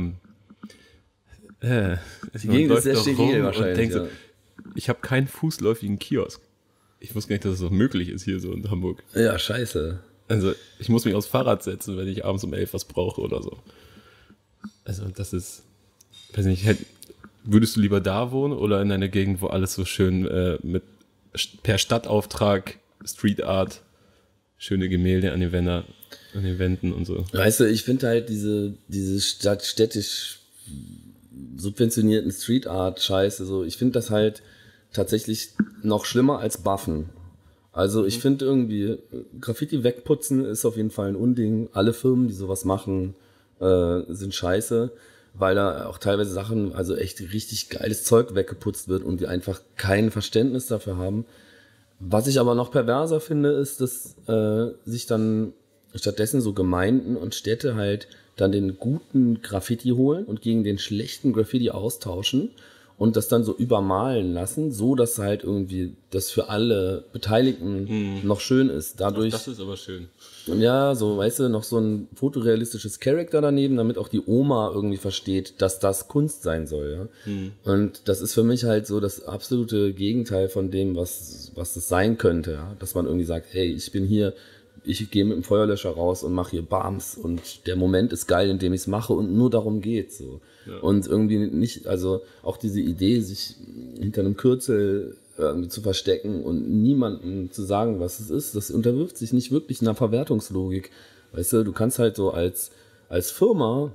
Speaker 3: die Gegend ist sehr steril wahrscheinlich.
Speaker 2: So, ich habe keinen fußläufigen Kiosk. Ich wusste gar nicht, dass das auch möglich ist hier so in Hamburg.
Speaker 3: Ja, scheiße.
Speaker 2: Also ich muss mich aufs Fahrrad setzen, wenn ich abends um 11 was brauche oder so. Also das ist, weiß nicht, würdest du lieber da wohnen oder in einer Gegend, wo alles so schön per Stadtauftrag, Street Art, schöne Gemälde an den Wänden und so.
Speaker 3: Weißt du, ich finde halt diese städtisch subventionierten Street Art Scheiße so, ich finde das halt tatsächlich noch schlimmer als Buffen. Also ich finde irgendwie, Graffiti wegputzen ist auf jeden Fall ein Unding. Alle Firmen, die sowas machen, sind scheiße, weil da auch teilweise Sachen, also echt richtig geiles Zeug weggeputzt wird und die einfach kein Verständnis dafür haben. Was ich aber noch perverser finde, ist, dass sich dann stattdessen so Gemeinden und Städte halt dann den guten Graffiti holen und gegen den schlechten Graffiti austauschen und das dann so übermalen lassen, so dass halt irgendwie das für alle Beteiligten noch schön ist. Dadurch,
Speaker 2: das ist aber schön.
Speaker 3: Ja, so, weißt du, noch so ein fotorealistisches Charakter daneben, damit auch die Oma irgendwie versteht, dass das Kunst sein soll, ja. Und das ist für mich halt so das absolute Gegenteil von dem, was das sein könnte, ja. Dass man irgendwie sagt, hey, ich bin hier, ich gehe mit dem Feuerlöscher raus und mache hier Bams und der Moment ist geil, in dem ich es mache und nur darum geht's so. Ja. Und irgendwie nicht, also auch diese Idee, sich hinter einem Kürzel zu verstecken und niemandem zu sagen, was es ist, das unterwirft sich nicht wirklich einer Verwertungslogik. Weißt du, du kannst halt so als Firma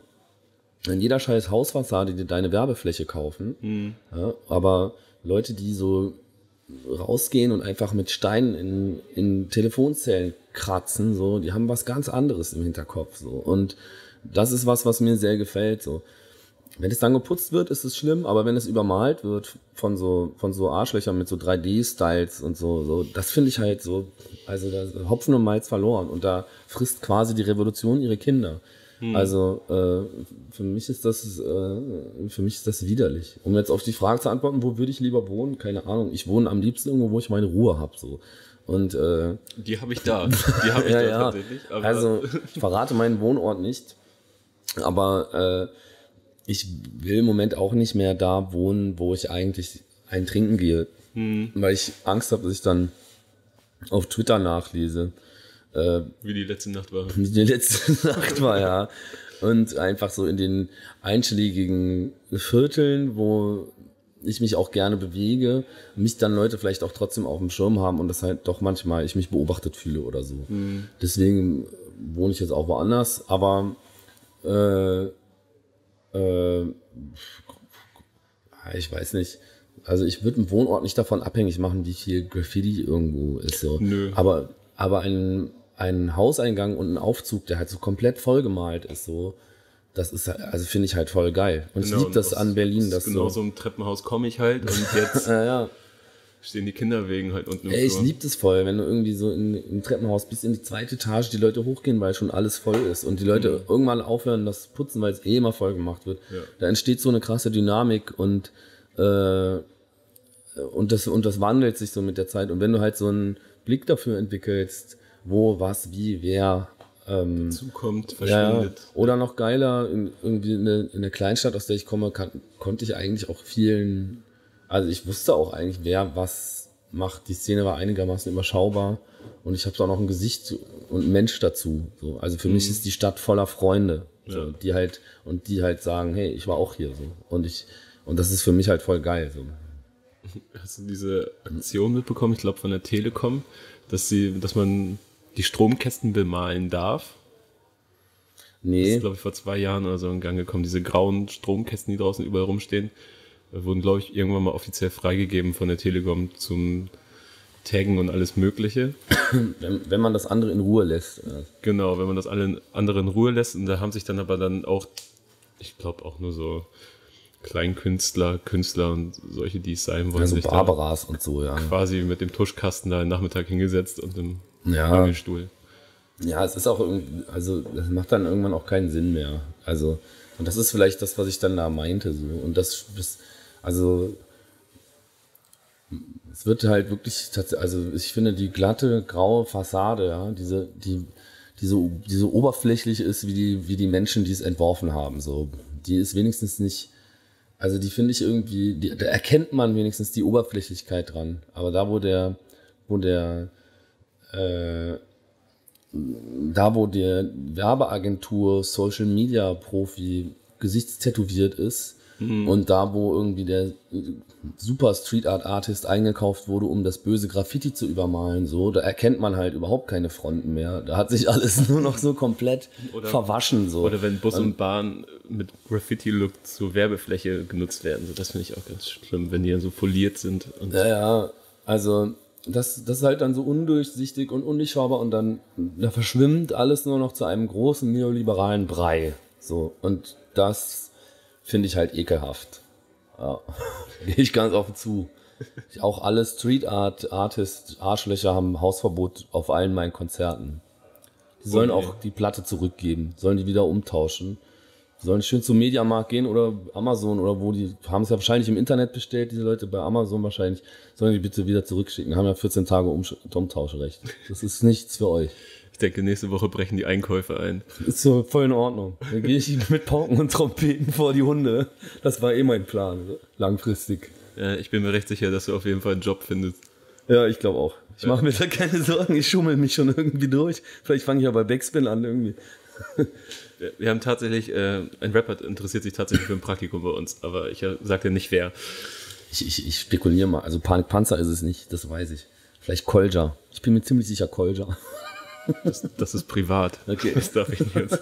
Speaker 3: in jeder scheiß Hausfassade dir deine Werbefläche kaufen, ja, aber Leute, die so rausgehen und einfach mit Steinen in Telefonzellen kratzen, so, die haben was ganz anderes im Hinterkopf, so. Und das ist was mir sehr gefällt, so. Wenn es dann geputzt wird, ist es schlimm, aber wenn es übermalt wird von so Arschlöchern mit so 3D-Styles und so, das finde ich halt so, also da Hopfen und Malz verloren und da frisst quasi die Revolution ihre Kinder. Also für mich ist das widerlich. Um jetzt auf die Frage zu antworten, wo würde ich lieber wohnen? Keine Ahnung. Ich wohne am liebsten irgendwo, wo ich meine Ruhe habe, so. Und
Speaker 2: die habe ich da. Die habe ich da tatsächlich.
Speaker 3: Aber also ich verrate meinen Wohnort nicht, aber ich will im Moment auch nicht mehr da wohnen, wo ich eigentlich trinken gehe, weil ich Angst habe, dass ich dann auf Twitter nachlese.
Speaker 2: Wie die letzte Nacht war.
Speaker 3: Wie die letzte Nacht war, ja. Und einfach so in den einschlägigen Vierteln, wo ich mich auch gerne bewege, mich dann Leute vielleicht auch trotzdem auf dem Schirm haben und das halt doch manchmal ich mich beobachtet fühle oder so. Deswegen wohne ich jetzt auch woanders, aber ich weiß nicht. Also ich würde einen Wohnort nicht davon abhängig machen, wie viel Graffiti irgendwo ist. So.
Speaker 2: Nö.
Speaker 3: Aber ein Hauseingang und ein Aufzug, der halt so komplett vollgemalt ist, so, das ist, also finde ich halt voll geil. Und ich liebe das an Berlin. Dass
Speaker 2: genau so im Treppenhaus komme ich halt und jetzt
Speaker 3: ja.
Speaker 2: stehen die Kinderwegen halt unten im
Speaker 3: Ey, ich
Speaker 2: Flur.
Speaker 3: liebe das voll, wenn du irgendwie so im Treppenhaus bis in die 2. Etage die Leute hochgehen, weil schon alles voll ist und die Leute irgendwann aufhören, das putzen, weil es eh immer voll gemacht wird.
Speaker 2: Ja.
Speaker 3: Da entsteht so eine krasse Dynamik und das wandelt sich so mit der Zeit. Und wenn du halt so einen Blick dafür entwickelst, wo, was, wie, wer
Speaker 2: zukommt, verschwindet.
Speaker 3: Ja, oder noch geiler, irgendwie in der Kleinstadt, aus der ich komme, konnte ich eigentlich auch vielen, also ich wusste auch eigentlich, wer was macht. Die Szene war einigermaßen überschaubar und ich habe auch noch ein Gesicht und einen Mensch dazu. So. Also für mich ist die Stadt voller Freunde, so, die halt sagen, hey, ich war auch hier so. Und das ist für mich halt voll geil. So.
Speaker 2: Hast du diese Aktion mitbekommen, ich glaube von der Telekom, dass man die Stromkästen bemalen darf?
Speaker 3: Nee.
Speaker 2: Das ist, glaube ich, vor 2 Jahren oder so in Gang gekommen. Diese grauen Stromkästen, die draußen überall rumstehen, wurden, glaube ich, irgendwann mal offiziell freigegeben von der Telekom zum Taggen und alles Mögliche.
Speaker 3: Wenn man das andere in Ruhe lässt.
Speaker 2: Genau, wenn man das alle andere in Ruhe lässt. Und da haben sich dann aber dann auch, ich glaube auch nur so Kleinkünstler, Künstler und solche, die es sein wollen,
Speaker 3: Also
Speaker 2: sich
Speaker 3: Barbaras und so, ja.
Speaker 2: quasi mit dem Tuschkasten da den Nachmittag hingesetzt und im
Speaker 3: Ja.
Speaker 2: Stuhl.
Speaker 3: Ja, es ist auch irgendwie, also das macht dann irgendwann auch keinen Sinn mehr. Also, und das ist vielleicht das, was ich dann da meinte. So. Und also es wird halt wirklich, also ich finde die glatte, graue Fassade, ja, die so oberflächlich ist, wie die Menschen, die es entworfen haben. So. Die ist wenigstens nicht, also die finde ich irgendwie, da erkennt man wenigstens die Oberflächlichkeit dran. Aber da, wo der Werbeagentur, Social Media Profi gesichtstätowiert ist und da, wo irgendwie der super Street Art Artist eingekauft wurde, um das böse Graffiti zu übermalen, so, da erkennt man halt überhaupt keine Fronten mehr. Da hat sich alles nur noch so komplett verwaschen, so.
Speaker 2: Oder wenn Bus und Bahn mit Graffiti-Look zur Werbefläche genutzt werden. So, das finde ich auch ganz schlimm, wenn die dann so foliert sind. Und
Speaker 3: Ja, also das ist halt dann so undurchsichtig und undurchschaubar und dann da verschwimmt alles nur noch zu einem großen neoliberalen Brei. So, und das finde ich halt ekelhaft. Ja. Gehe ich ganz offen zu. Auch alle Street Art Artists, Arschlöcher haben Hausverbot auf allen meinen Konzerten. Die sollen auch die Platte zurückgeben, sollen die wieder umtauschen. Die sollen schön zum Mediamarkt gehen oder Amazon oder wo, die haben es ja wahrscheinlich im Internet bestellt, diese Leute bei Amazon wahrscheinlich, sollen die bitte wieder zurückschicken. Haben ja 14 Tage Umtauschrecht. Das ist nichts für euch.
Speaker 2: ich denke, nächste Woche brechen die Einkäufe ein.
Speaker 3: Ist so voll in Ordnung. Dann gehe ich mit Pauken und Trompeten vor die Hunde. Das war eh mein Plan, langfristig.
Speaker 2: Ja, ich bin mir recht sicher, dass du auf jeden Fall einen Job findest.
Speaker 3: Ja, ich glaube auch. Ich mache mir da keine Sorgen, ich schummel mich schon irgendwie durch. Vielleicht fange ich ja bei Backspin an irgendwie.
Speaker 2: Wir haben tatsächlich, ein Rapper interessiert sich tatsächlich für ein Praktikum bei uns, aber ich sag dir nicht wer.
Speaker 3: Ich spekuliere mal. Also Panik Panzer ist es nicht, das weiß ich. Vielleicht Kolja. Ich bin mir ziemlich sicher Kolja.
Speaker 2: Das ist privat.
Speaker 3: Okay.
Speaker 2: Das darf ich nicht jetzt.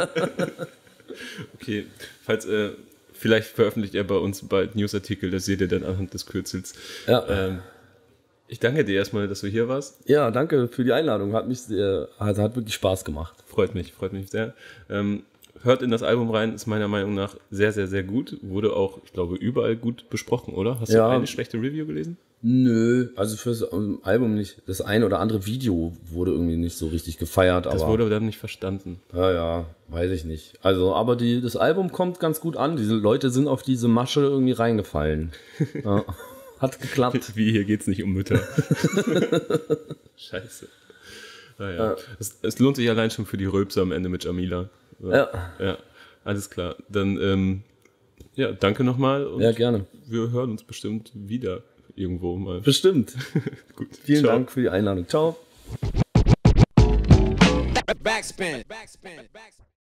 Speaker 2: Okay, falls, vielleicht veröffentlicht er bei uns bald Newsartikel, das seht ihr dann anhand des Kürzels.
Speaker 3: Ja.
Speaker 2: Ich danke dir erstmal, dass du hier warst.
Speaker 3: Ja, danke für die Einladung. Hat wirklich Spaß gemacht.
Speaker 2: Freut mich sehr. Hört in das Album rein, ist meiner Meinung nach sehr, sehr, sehr gut. Wurde auch, ich glaube, überall gut besprochen, oder? Hast du eine schlechte Review gelesen?
Speaker 3: Nö, also fürs Album nicht. Das ein oder andere Video wurde irgendwie nicht so richtig gefeiert.
Speaker 2: Das wurde dann nicht verstanden.
Speaker 3: Ja, weiß ich nicht. Also, aber das Album kommt ganz gut an. Diese Leute sind auf diese Masche irgendwie reingefallen. Ja, hat geklappt.
Speaker 2: Wie, hier geht's nicht um Mütter. Scheiße. Naja. Es lohnt sich allein schon für die Rülpse am Ende mit Jamila. So. Ja, alles klar. Dann, danke nochmal. Und
Speaker 3: ja, gerne.
Speaker 2: Wir hören uns bestimmt wieder irgendwo mal.
Speaker 3: Bestimmt.
Speaker 2: Gut.
Speaker 3: Vielen Dank für die Einladung. Ciao.
Speaker 1: Backspin.